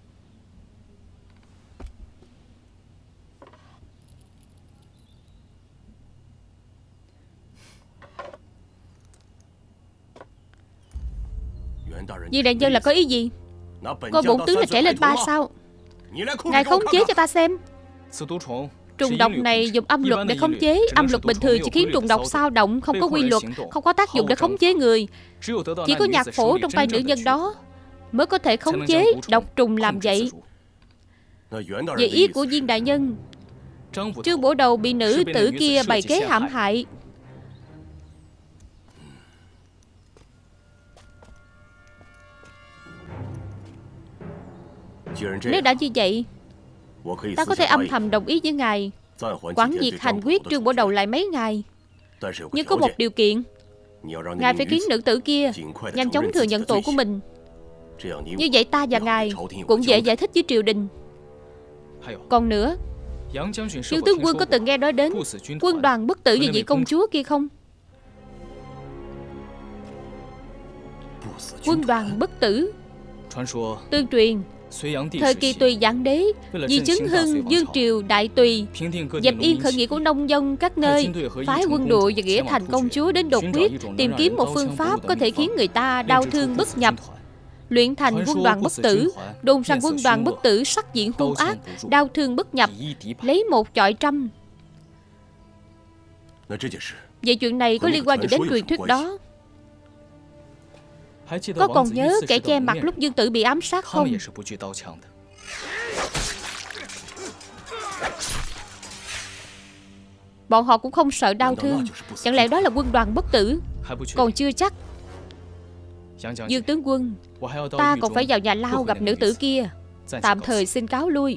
Viên đại nhân là có ý gì? Coi bổn tướng là trẻ lên ba sao? Ngài khống chế cho ta xem. Trùng độc này dùng âm luật để khống chế. Âm luật bình thường chỉ khiến trùng độc sao động, không có quy luật, không có tác dụng để khống chế người. Chỉ có nhạc phổ trong tay nữ nhân đó mới có thể khống chế độc trùng làm vậy. Về ý của Viên đại nhân, Trương Bổ Đầu bị nữ tử kia bày kế hãm hại. Nếu đã như vậy, ta có thể âm thầm đồng ý với ngài quản việc hành quyết Trương Bổ Đầu lại mấy ngày. Nhưng có một điều kiện, ngài phải khiến nữ tử kia nhanh chóng thừa nhận tội của mình. Như vậy ta và ngài cũng dễ giải thích với triều đình. Còn nữa, Dương tướng quân có từng nghe nói đến quân đoàn bất tử như vị công chúa kia không? Quân đoàn bất tử. Tương truyền thời kỳ Tùy Giảng Đế vì chứng hưng Dương triều Đại Tùy, dẹp yên khởi nghĩa của nông dân các nơi, phái quân đội và nghĩa thành công chúa đến đột quyết, tìm kiếm một phương pháp có thể khiến người ta đau thương bất nhập, luyện thành quân đoàn bất tử. Đồn rằng quân đoàn bất tử sắc diện hung ác, đau thương bất nhập, lấy một chọi trăm. Vậy chuyện này có liên quan gì đến truyền thuyết đó? Có còn nhớ kẻ che mặt lúc Dương Tử bị ám sát không? Bọn họ cũng không sợ đau thương. Chẳng lẽ đó là quân đoàn bất tử? Còn chưa chắc. Dương tướng quân, ta còn phải vào nhà lao gặp nữ tử kia. Tạm thời xin cáo lui.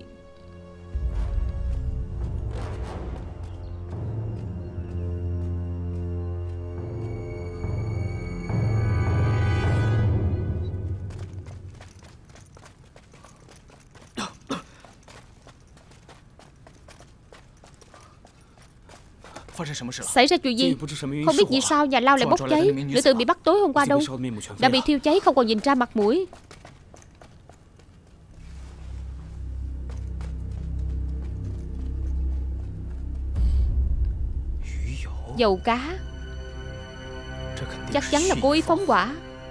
Xảy ra chuyện gì? Không biết vì sao nhà lao lại bốc cháy. Nữ tử bị bắt tối hôm qua đâu? Đã bị thiêu cháy không còn nhìn ra mặt mũi. Dầu cá. Chắc chắn là cố ý phóng hỏa.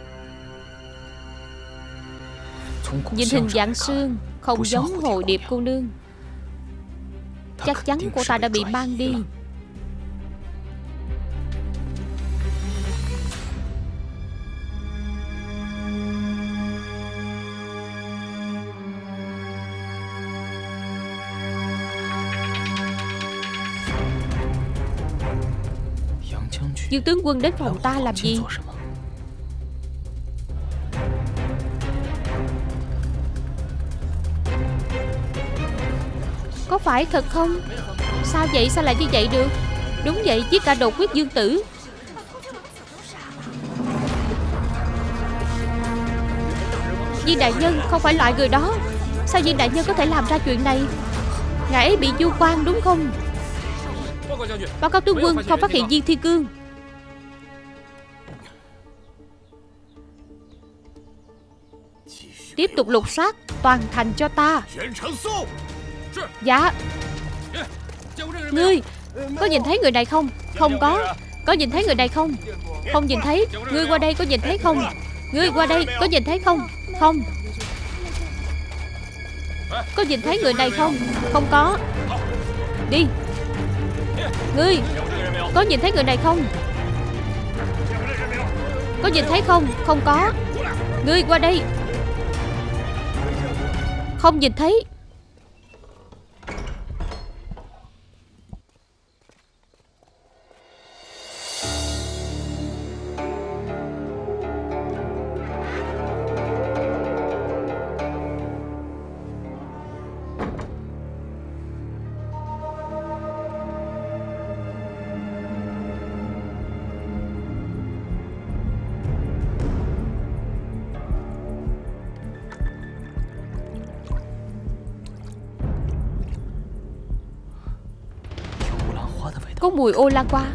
Nhìn hình dạng xương không giống Hồ Điệp cô nương. Chắc chắn cô ta đã bị mang đi. Dương tướng quân đến phòng ta làm gì? Có phải thật không? Sao vậy? Sao lại như vậy được? Đúng vậy, giết cả đột quyết Dương Tử. Viên đại nhân không phải loại người đó. Sao Viên đại nhân có thể làm ra chuyện này? Ngài ấy bị vu quan đúng không? Báo cáo tướng quân, không phát hiện Viên Thiên Cương. Tiếp tục lục soát toàn thành cho ta. Dạ. Ngươi có nhìn thấy người này không? Không có. Có nhìn thấy người này không? Không nhìn thấy. Ngươi qua đây có nhìn thấy không? Ngươi qua đây có nhìn thấy không? Không. Có nhìn thấy người này không? Không có. Đi. Ngươi có nhìn thấy người này không? Có nhìn thấy không? Không có. Ngươi qua đây. Không nhìn thấy. Có mùi ô lan hoa.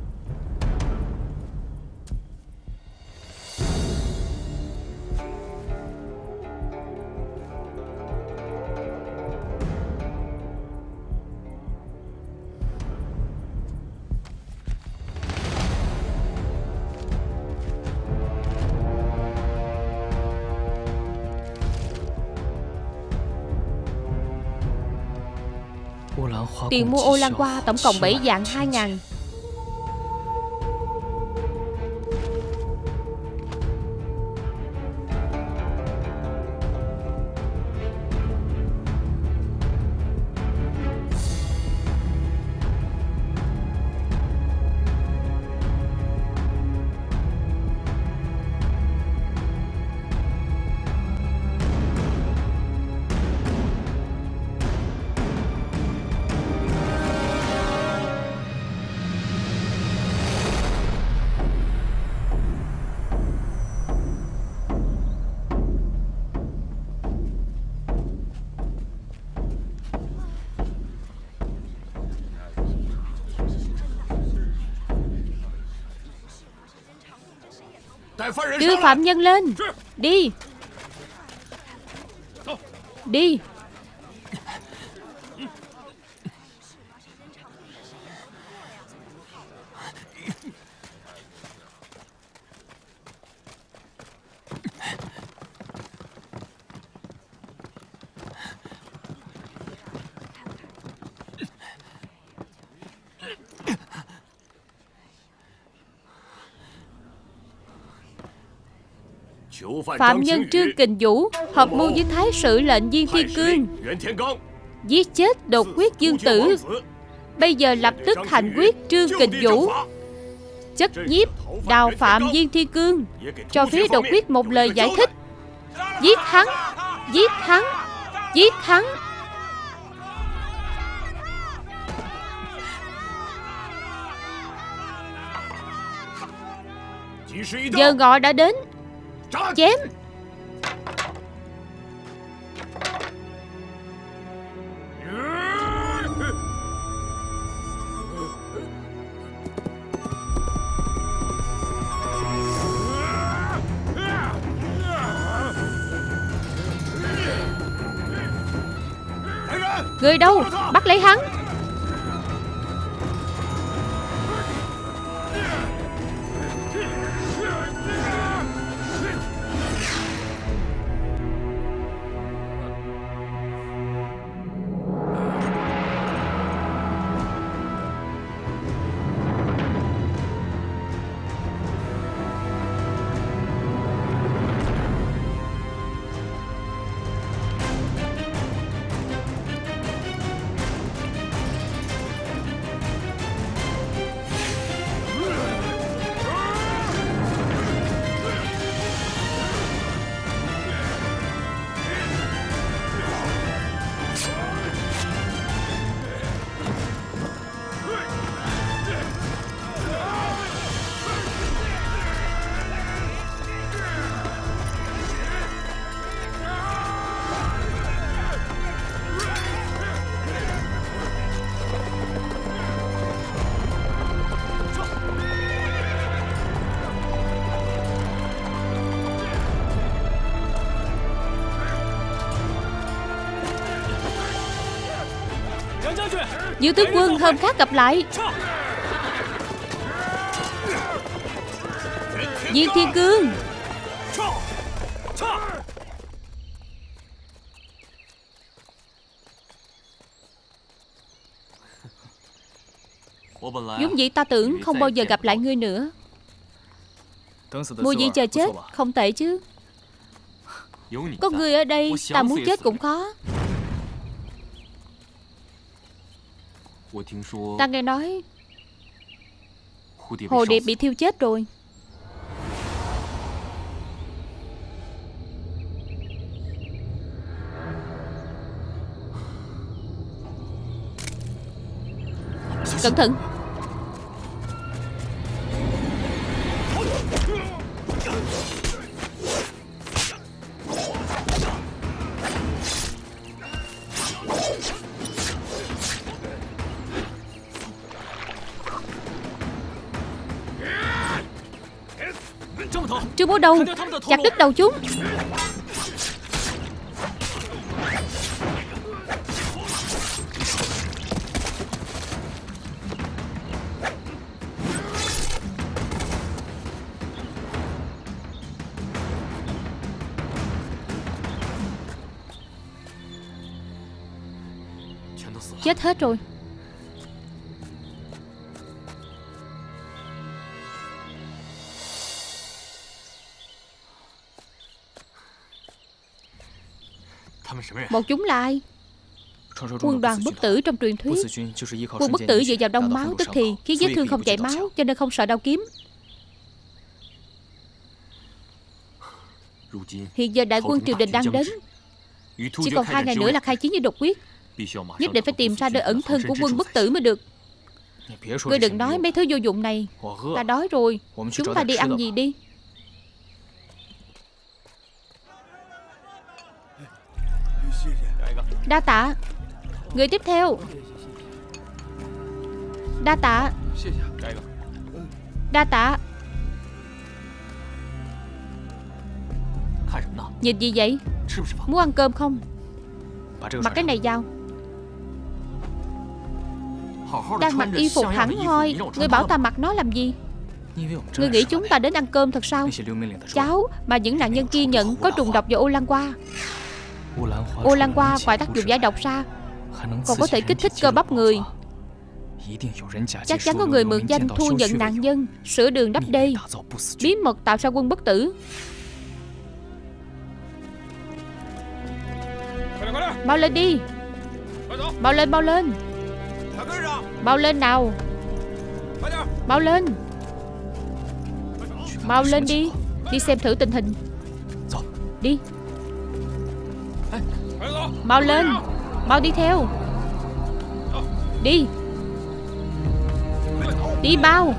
Tiền mua ô lan hoa tổng cộng bảy vạn hai ngàn. Đưa phạm nhân lên. Đi. Đi. Phạm nhân Trương Kình Vũ hợp mưu với thái sử lệnh Viên Thiên Cương, giết chết đột quyết Dương Tử. Bây giờ lập tức hành quyết Trương Kình Vũ, chất nhiếp đào phạm Viên Thiên Cương, cho phía đột quyết một lời giải thích. Giết hắn, giết hắn, giết hắn. Giờ ngọ đã đến. Chém. Người đâu? Bắt lấy hắn. Dương tướng quân, hôm khác gặp lại. Viên Thiên Cương. Vốn dĩ ta tưởng không bao giờ gặp lại ngươi nữa. Mùi vị chờ chết không tệ chứ. Có ngươi ở đây, ta muốn chết cũng khó. Ta nghe nói Hồ Điệp bị thiêu chết rồi. Cẩn thận. Trương Bố Đầu, chặt đứt đầu chúng. Chết hết rồi. Bọn chúng là ai? Quân đoàn bất tử trong truyền thuyết. Quân bất tử dựa vào đông máu tức thì khiến vết thương không chảy máu, cho nên không sợ đau kiếm. Hiện giờ đại quân triều đình đang đến, chỉ còn hai ngày nữa là khai chiến với đột quyết. Nhất định phải tìm ra nơi ẩn thân của quân bất tử mới được. Ngươi đừng nói mấy thứ vô dụng này. Ta đói rồi. Chúng ta đi ăn gì đi. Đa tạ. Người tiếp theo. Đa tạ. Đa tạ. Nhìn gì vậy? Muốn ăn cơm không? Mặc cái này vào. Đang mặc y phục hẳn hoi, ngươi bảo ta mặc nó làm gì? Ngươi nghĩ chúng ta đến ăn cơm thật sao? Cháu mà những nạn nhân kia nhận có trùng độc do ô lan hoa. Ô lan hoa ngoài tác dụng giải độc ra, còn có thể kích thích cơ bắp người. Chắc chắn có người mượn danh thu nhận nạn nhân, sửa đường đắp đê, bí mật tạo ra quân bất tử. Mau lên đi. Mau lên, mau lên. Mau lên nào. Mau lên. Mau lên đi. Đi xem thử tình hình. Đi. Mau lên. Mau đi theo. Đi. Đi mau.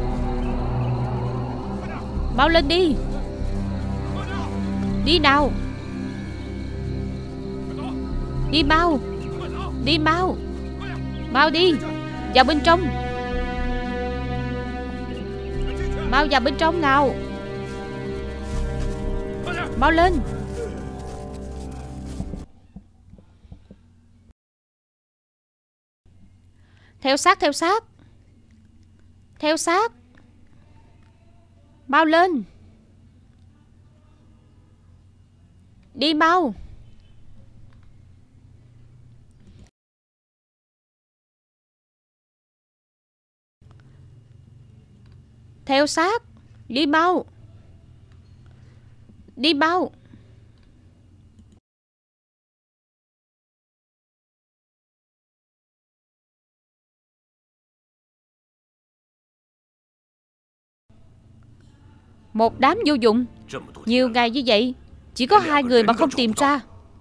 Mau lên đi. Đi nào. Đi mau. Đi mau. Mau đi. Vào bên trong. Mau vào bên trong nào. Mau lên. Theo sát, theo sát. Theo sát. Mau lên. Đi mau. Theo sát. Đi mau. Đi mau. Một đám vô dụng. Nhiều ngày như vậy, chỉ có hai người mà không tìm ra.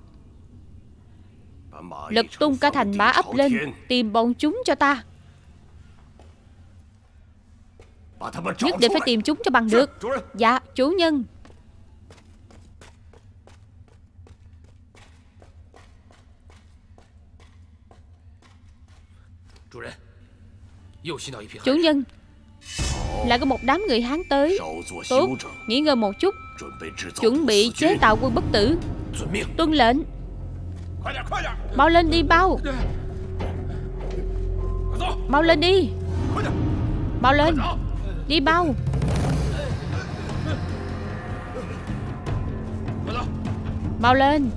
Lật tung cả thành mã ấp lên, tìm bọn chúng cho ta. Nhất định phải tìm chúng cho bằng được. Dạ, chủ nhân. Chủ nhân, lại có một đám người Hán tới. Tốt, nghỉ ngơi một chút, chuẩn bị chế tạo quân bất tử. Tuân lệnh. Mau lên đi, mau. Mau lên đi. Mau lên. Đi mau. Mau lên.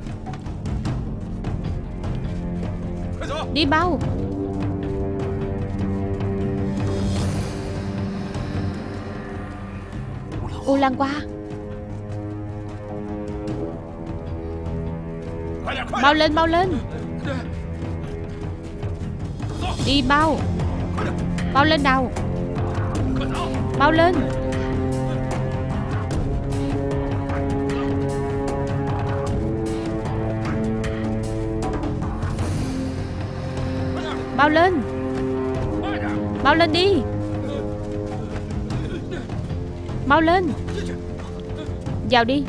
Đi mau. Ô lan hoa. Mau lên, mau lên. Đi mau. Mau lên nào. Mau lên. Mau lên. Mau lên đi. Mau lên. Vào đi.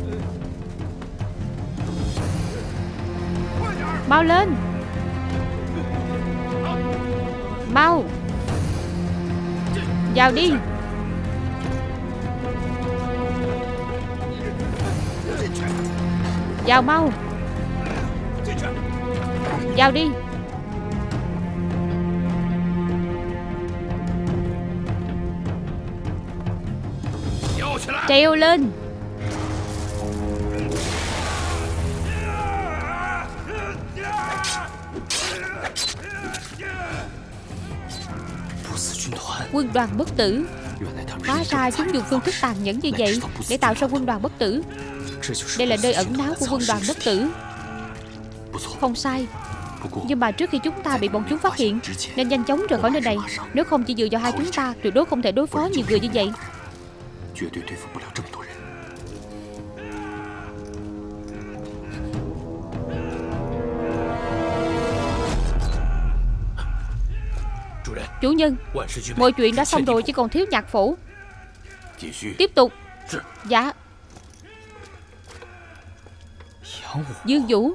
Mau lên. Mau. Vào đi. Vào mau. Vào đi. Treo lên. Quân đoàn bất tử. Hóa ra chúng dùng phương thức tàn nhẫn như vậy để tạo ra quân đoàn bất tử. Đây là nơi ẩn náu của quân đoàn bất tử. Không sai. Nhưng mà trước khi chúng ta bị bọn chúng phát hiện, nên nhanh chóng rời khỏi nơi này. Nếu không chỉ dựa vào hai chúng ta, tuyệt đối không thể đối phó nhiều người như vậy. Chủ nhân, mọi chuyện đã xong rồi, chỉ còn thiếu nhạc phổ. Tiếp tục. Dạ. Dương Vũ.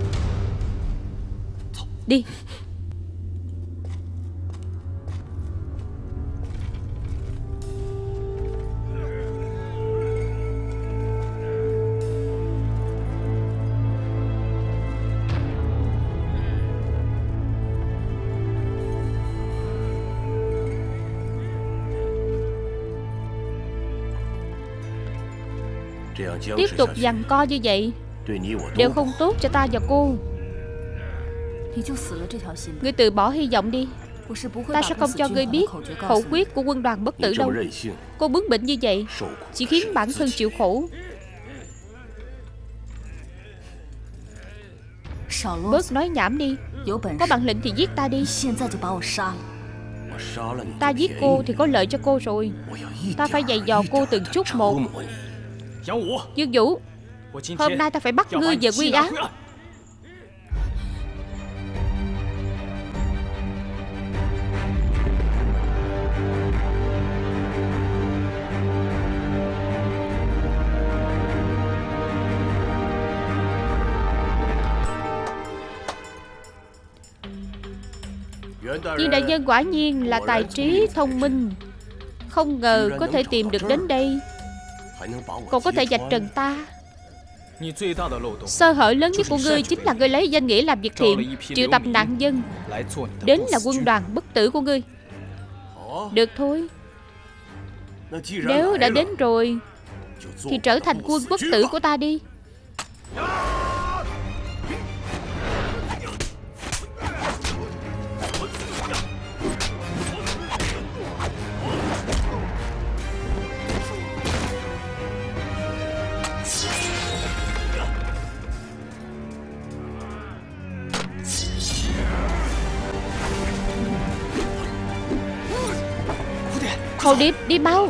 Đi. Tiếp tục giằng co như vậy đều không tốt cho ta và cô. Ngươi từ bỏ hy vọng đi. Ta sẽ không cho ngươi biết khẩu quyết của quân đoàn bất tử đâu. Cô bướng bỉnh như vậy chỉ khiến bản thân chịu khổ. Bớt nói nhảm đi. Có bản lĩnh thì giết ta đi. Ta giết cô thì có lợi cho cô rồi. Ta phải giày dò cô từng chút một. Dương Vũ, hôm nay ta phải bắt ngươi về quy án. Viên đại nhân quả nhiên là tài trí thông minh. Không ngờ có thể tìm được đến đây, còn có thể vạch trần ta. Sơ hở lớn nhất của ngươi chính là ngươi lấy danh nghĩa làm việc thiện, triệu tập nạn dân đến là quân đoàn bất tử của ngươi. Được thôi, nếu đã đến rồi thì trở thành quân bất tử của ta đi. Hồ Điệp, đi mau.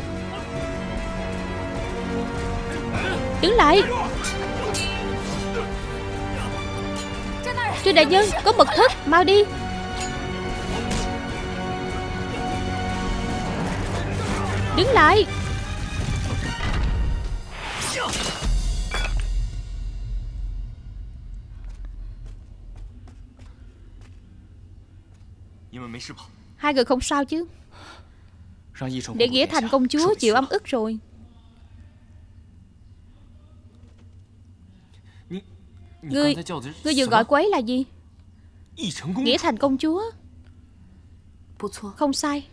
Đứng lại. Trương đại nhân, có mật thất, mau đi. Đứng lại. Hai người không sao chứ? Để Nghĩa Thành công chúa chịu âm ức rồi. Ngươi Ngươi vừa gọi cô ấy là gì? Nghĩa Thành công chúa. Không sai.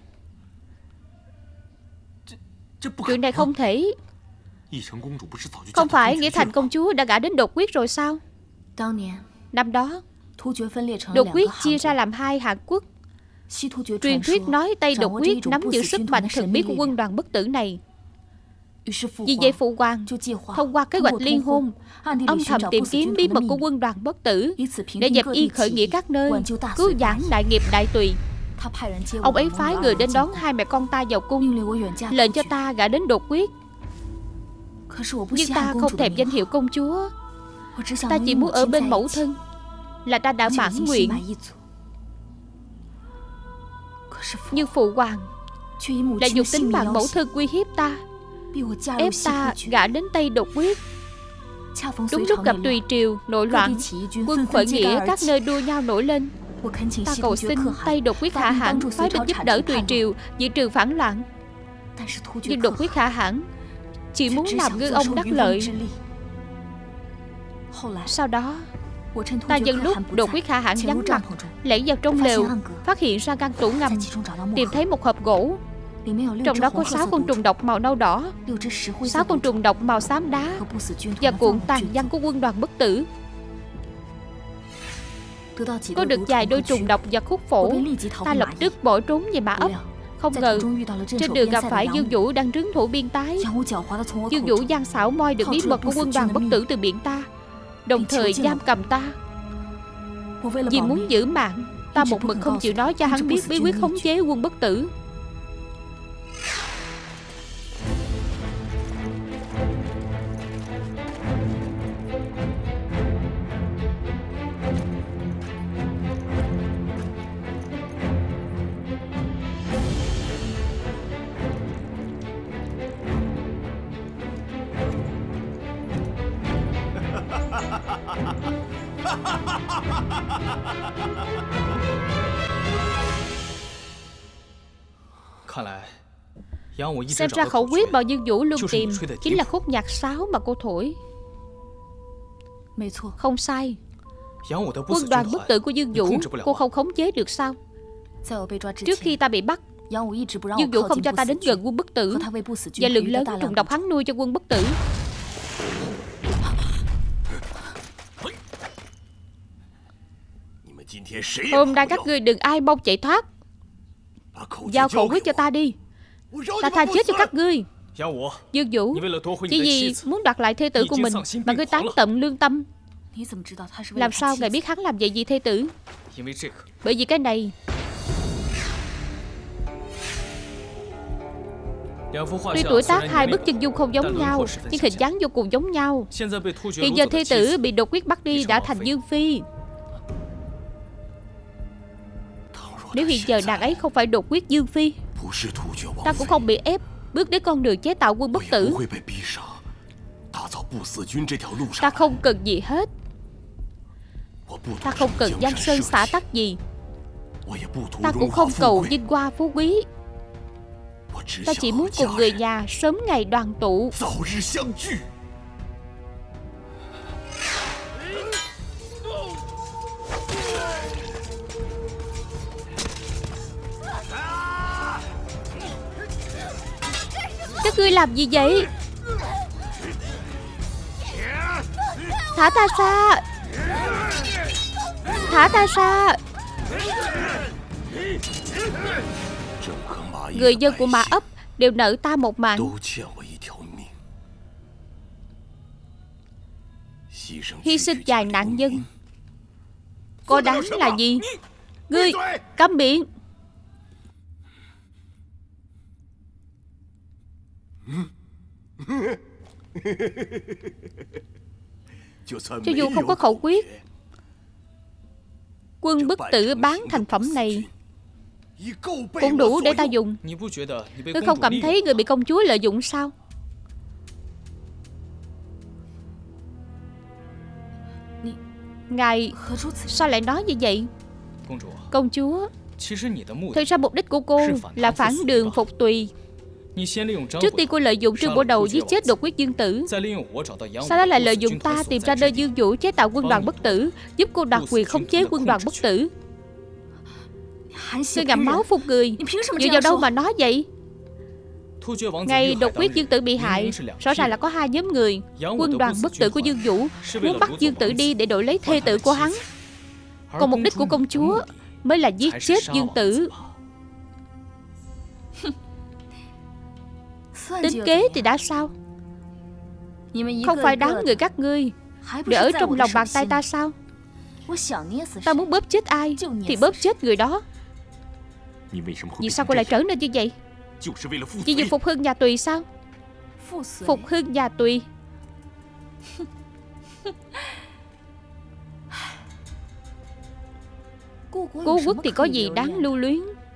Chuyện này không thể. Không phải Nghĩa Thành công chúa đã gả đến Đột Quyết rồi sao? Năm đó Đột Quyết chia ra làm hai hạng quốc. Truyền thuyết nói Tây Đột Quyết nắm giữ sức mạnh thần bí của quân đoàn bất tử này. Vì vậy Phụ Hoàng thông qua kế hoạch liên hôn, âm thầm tìm kiếm bí mật của quân đoàn bất tử để dẹp yên khởi nghĩa các nơi, cứu vãn đại nghiệp đại tùy. Ông ấy phái người đến đón hai mẹ con ta vào cung, lệnh cho ta gả đến Đột Quyết. Nhưng ta không thèm danh hiệu công chúa. Ta chỉ muốn ở bên mẫu thân là ta đã mãn nguyện. Nhưng Phụ Hoàng lại dùng tính mạng mẫu thân uy hiếp ta, ép ta gả đến Tây Đột Quyết. Đúng lúc gặp Tùy Triều nội loạn, quân khởi nghĩa các nơi đua nhau nổi lên. Ta cầu xin Tây Đột Quyết hạ hãn phái binh giúp đỡ Tùy Triều diệt trừ phản loạn. Nhưng Đột Quyết hạ hãn chỉ muốn làm ngư ông đắc lợi. Sau đó ta nhân lúc Đột Quyết hạ hãn vắng mặt, lẻn vào trong lều, phát hiện ra ngăn tủ ngầm, tìm thấy một hộp gỗ. Trong đó có sáu con trùng độc màu nâu đỏ, sáu con trùng độc màu xám đá và cuộn tàn văn của quân đoàn bất tử. Có được vài đôi trùng độc và khúc phổ, ta lập tức bỏ trốn về Mã Ấp. Không ngờ trên đường gặp phải Dương Vũ đang trấn thủ biên tái. Dương Vũ gian xảo moi được bí mật của quân đoàn bất tử từ miệng ta, đồng thời giam cầm ta. Vì muốn giữ mạng, ta một mực không chịu nói cho hắn biết bí quyết khống chế quân bất tử. Xem ra khẩu quyết mà Dương Vũ luôn tìm chính là khúc nhạc sáo mà cô thổi. Không sai. Quân đoàn bất tử của Dương Vũ cô không khống chế được sao? Trước khi ta bị bắt, Dương Vũ không cho ta đến gần quân bất tử và lượng lớn trùng độc hắn nuôi cho quân bất tử. Hôm nay các ngươi đừng ai mong chạy thoát. Giao khẩu quyết cho ta đi, ta tha chết cho các ngươi. Dương Vũ, chỉ vì muốn đoạt lại thê tử của mình mà ngươi tán tận lương tâm. Làm sao ngài biết hắn làm vậy vì thê tử? Bởi vì cái này. Tuy tuổi tác hai bức chân dung không giống nhau, nhưng hình dáng vô cùng giống nhau. Hiện giờ thê tử bị đột quyết bắt đi đã thành Dương Phi. Nếu hiện giờ nàng ấy không phải đột quyết Dương Phi, ta cũng không bị ép bước đến con đường chế tạo quân bất tử. Ta không cần gì hết. Ta không cần danh sơn xã tắc gì. Ta cũng không cầu vinh hoa phú quý. Ta chỉ muốn cùng người nhà sớm ngày đoàn tụ. Các ngươi làm gì vậy? Thả ta ra! Thả ta ra! Người dân của Mã ấp đều nợ ta một mạng. Hy sinh vài nạn nhân có đáng là gì? Ngươi câm miệng! Cho dù không có khẩu quyết, quân bất tử bán thành phẩm này cũng đủ để ta dùng. Ngươi không cảm thấy người bị công chúa lợi dụng sao? Ngài sao lại nói như vậy? Công chúa, thực ra mục đích của cô là phản đường phục tùy. Trước tiên cô lợi dụng Trương Bổ Đầu giết chết đột quyết Dương Tử, sau đó lại lợi dụng ta tìm ra nơi Dương Vũ chế tạo quân đoàn bất tử, giúp cô đoạt quyền khống chế quân đoàn bất tử. Ngươi ngậm máu phun người, dựa vào đâu mà nói vậy? Ngày đột quyết Dương Tử bị hại, rõ ràng là có hai nhóm người. Quân đoàn bất tử của Dương Vũ muốn bắt Dương Tử đi để đổi lấy thê tử của hắn, còn mục đích của công chúa mới là giết chết Dương Tử. Tính kế thì đã sao? Không phải đáng người các ngươi để ở trong lòng bàn tay ta sao? Ta muốn bóp chết ai thì bóp chết người đó. Vì sao cô lại trở nên như vậy? Chỉ vì phục hưng nhà Tùy sao? Phục hưng nhà Tùy. Cố quốc thì có gì đáng lưu luyến?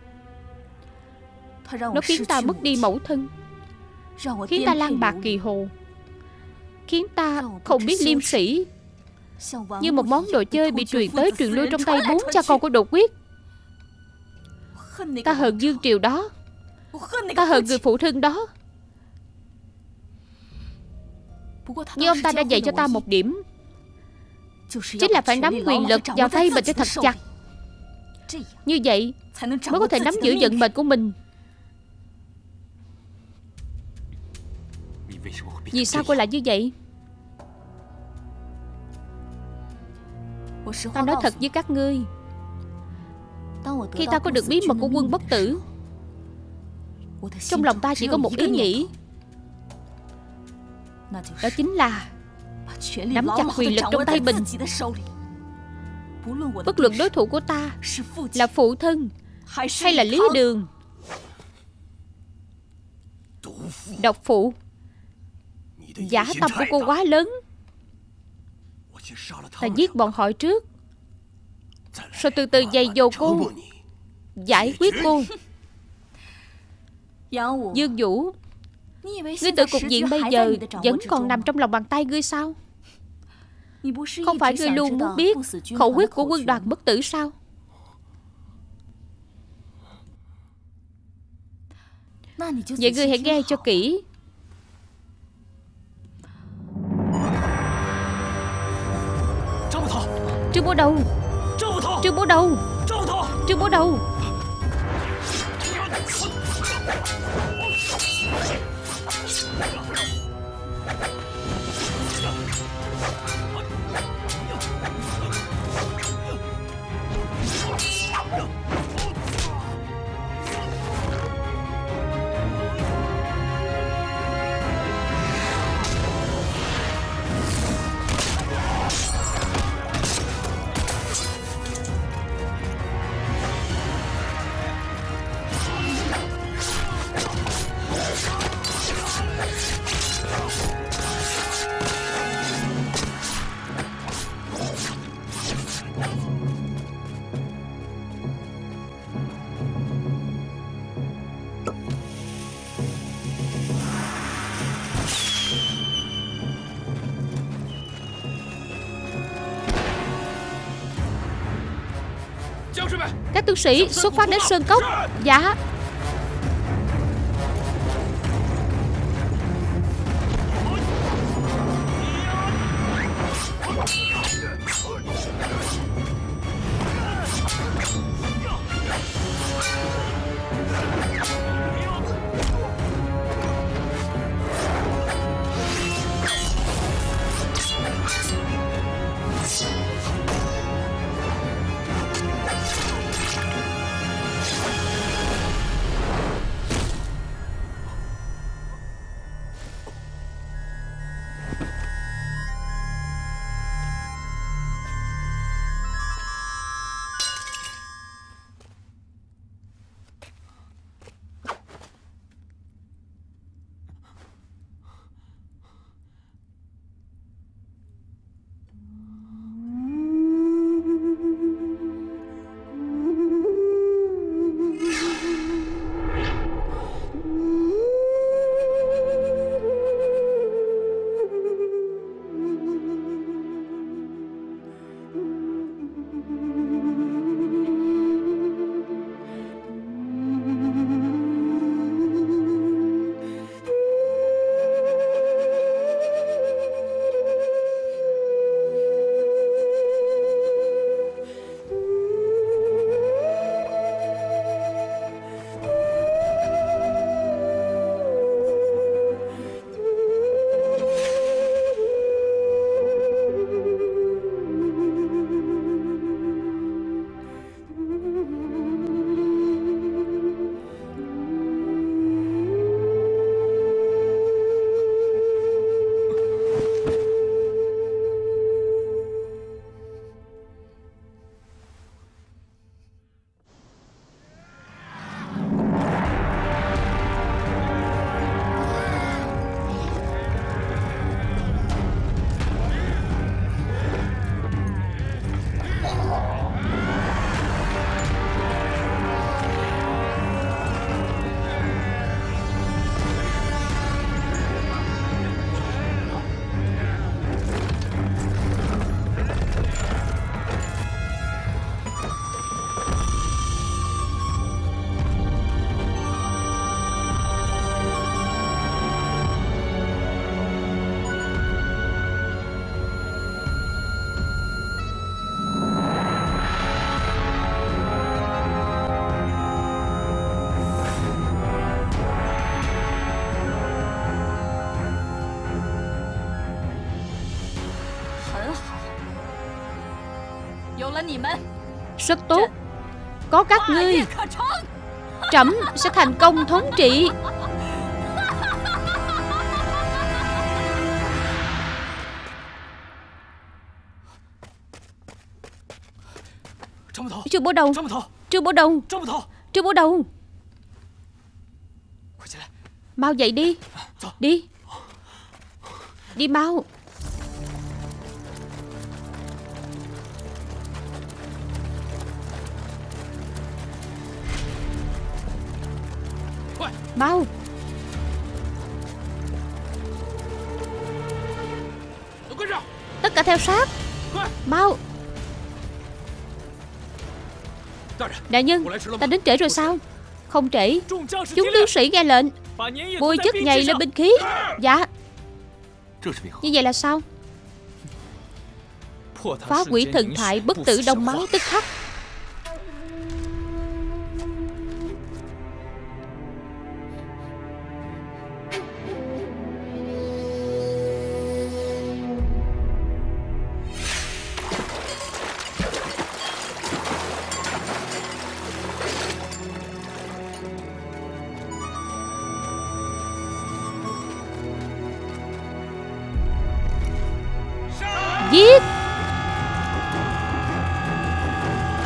Nó khiến ta mất đi mẫu thân, khiến ta lang bạc kỳ hồ, khiến ta không biết liêm sĩ, như một món đồ chơi bị truyền tới truyền lui trong tay bốn cha con của đột quyết. Ta hận Dương Triều đó, ta hận người phụ thân đó. Nhưng ông ta đã dạy cho ta một điểm, chính là phải nắm quyền lực vào tay mình cho thật chặt. Như vậy mới có thể nắm giữ vận mệnh của mình. Vì sao cô lại như vậy? Ta nói thật với các ngươi, khi ta có được bí mật của quân bất tử, trong lòng ta chỉ có một ý nghĩ, đó chính là nắm chặt quyền lực trong tay mình. Bất luận đối thủ của ta là phụ thân hay là Lý Đường, độc phụ, dã tâm của cô quá lớn. Ta giết bọn họ trước, rồi từ từ giày dồ cô, giải quyết cô. Dương Vũ, ngươi tự cục diện bây giờ vẫn còn nằm trong lòng bàn tay ngươi sao? Không phải ngươi luôn muốn biết khẩu quyết của quân đoàn bất tử sao? Vậy ngươi hãy nghe cho kỹ. Trương Bổ Đầu, Trương Bổ Đầu, Trương Bổ Đầu. Các tướng sĩ xuất phát đến Sơn Cốc. Dạ. Rất tốt. Có các ngươi, trẫm sẽ thành công thống trị. Trương Bố Đầu, Trương Bố Đầu, Trương Bố Đầu, mau dậy đi. Đi, đi mau. Mau. Tất cả theo sát. Mau. Đại nhân, ta đến trễ rồi sao? Không trễ. Chúng tướng sĩ nghe lệnh, bôi chất nhầy lên binh khí. Dạ. Như vậy là sao? Phá hủy thần thoại bất tử đông máu tức khắc. Giết.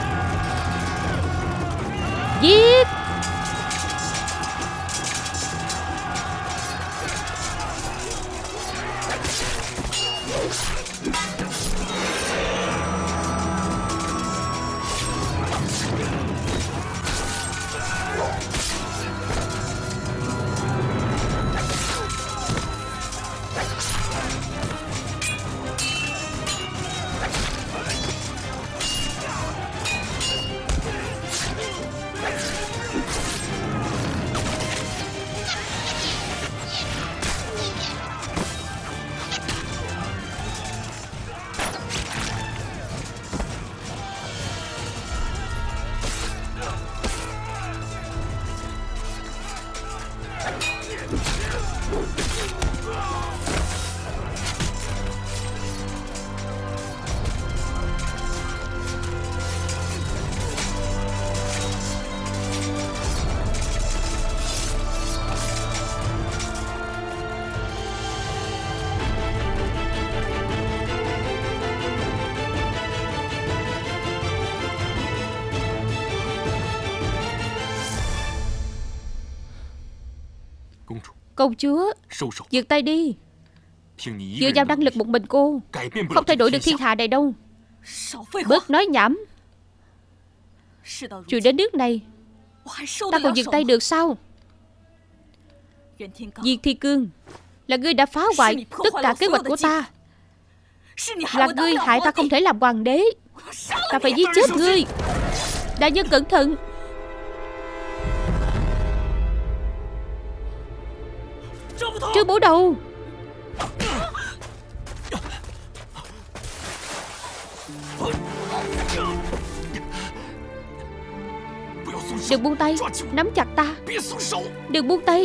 Công chúa, dừng tay đi. Dựa vào năng lực một mình cô không thay đổi được thiên hạ này đâu. Bớt nói nhảm. Chuyện đến nước này ta còn dừng tay được sao? Diên Thiên Cương, là ngươi đã phá hoại tất cả kế hoạch của ta. Là ngươi hại ta không thể làm hoàng đế. Ta phải giết chết ngươi. Đại nhân cẩn thận. Trương Bổ Đầu. Đừng buông tay. Nắm chặt ta. Đừng buông tay.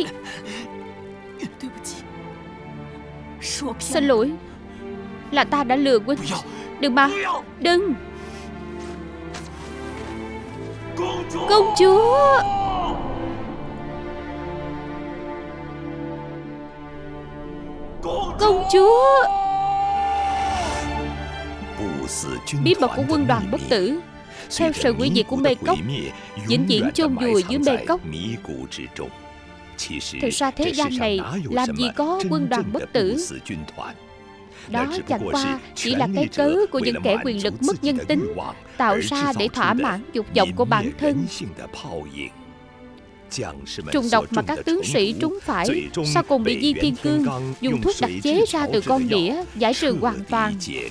Xin lỗi. Là ta đã lừa huynh. Đừng mà. Đừng. Công chúa. Công chúa. Bí mật của quân đoàn bất tử theo sự hủy diệt của Mê Cốc vĩnh viễn chôn vùi dưới Mê Cốc. Thực ra thế gian này làm gì có quân đoàn bất tử. Đó chẳng qua chỉ là cái cớ của những kẻ quyền lực mất nhân tính, tạo ra để thỏa mãn dục vọng của bản thân. Trùng độc mà các tướng sĩ trúng phải sau cùng bị Diên Thiên Cương dùng thuốc đặc chế ra từ con đĩa giải trừ hoàn toàn.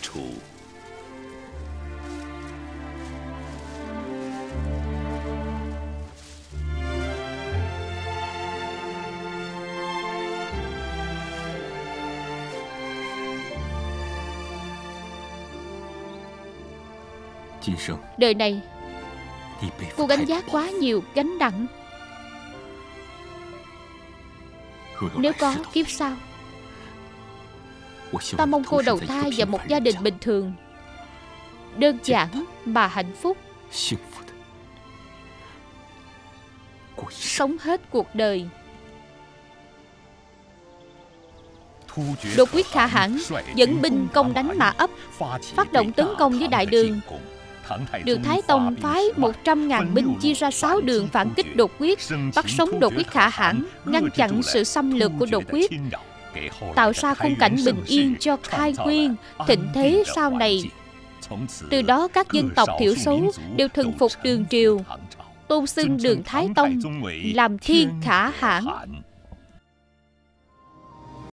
Đời này cô gánh vác quá nhiều gánh nặng. Nếu có kiếp sau, ta mong cô đầu thai vào một gia đình bình thường, đơn giản mà hạnh phúc, sống hết cuộc đời. Đột quyết Kha Hãn dẫn binh công đánh Mã Ấp, phát động tấn công với đại đường. Đường Thái Tông phái một trăm ngàn binh chia ra sáu đường phản kích đột quyết, bắt sống đột quyết Kha Hãn, ngăn chặn sự xâm lược của đột quyết, tạo ra khung cảnh bình yên cho khai nguyên, thịnh thế sau này. Từ đó các dân tộc thiểu số đều thần phục đường triều, tôn xưng đường Thái Tông làm thiên khả hãn.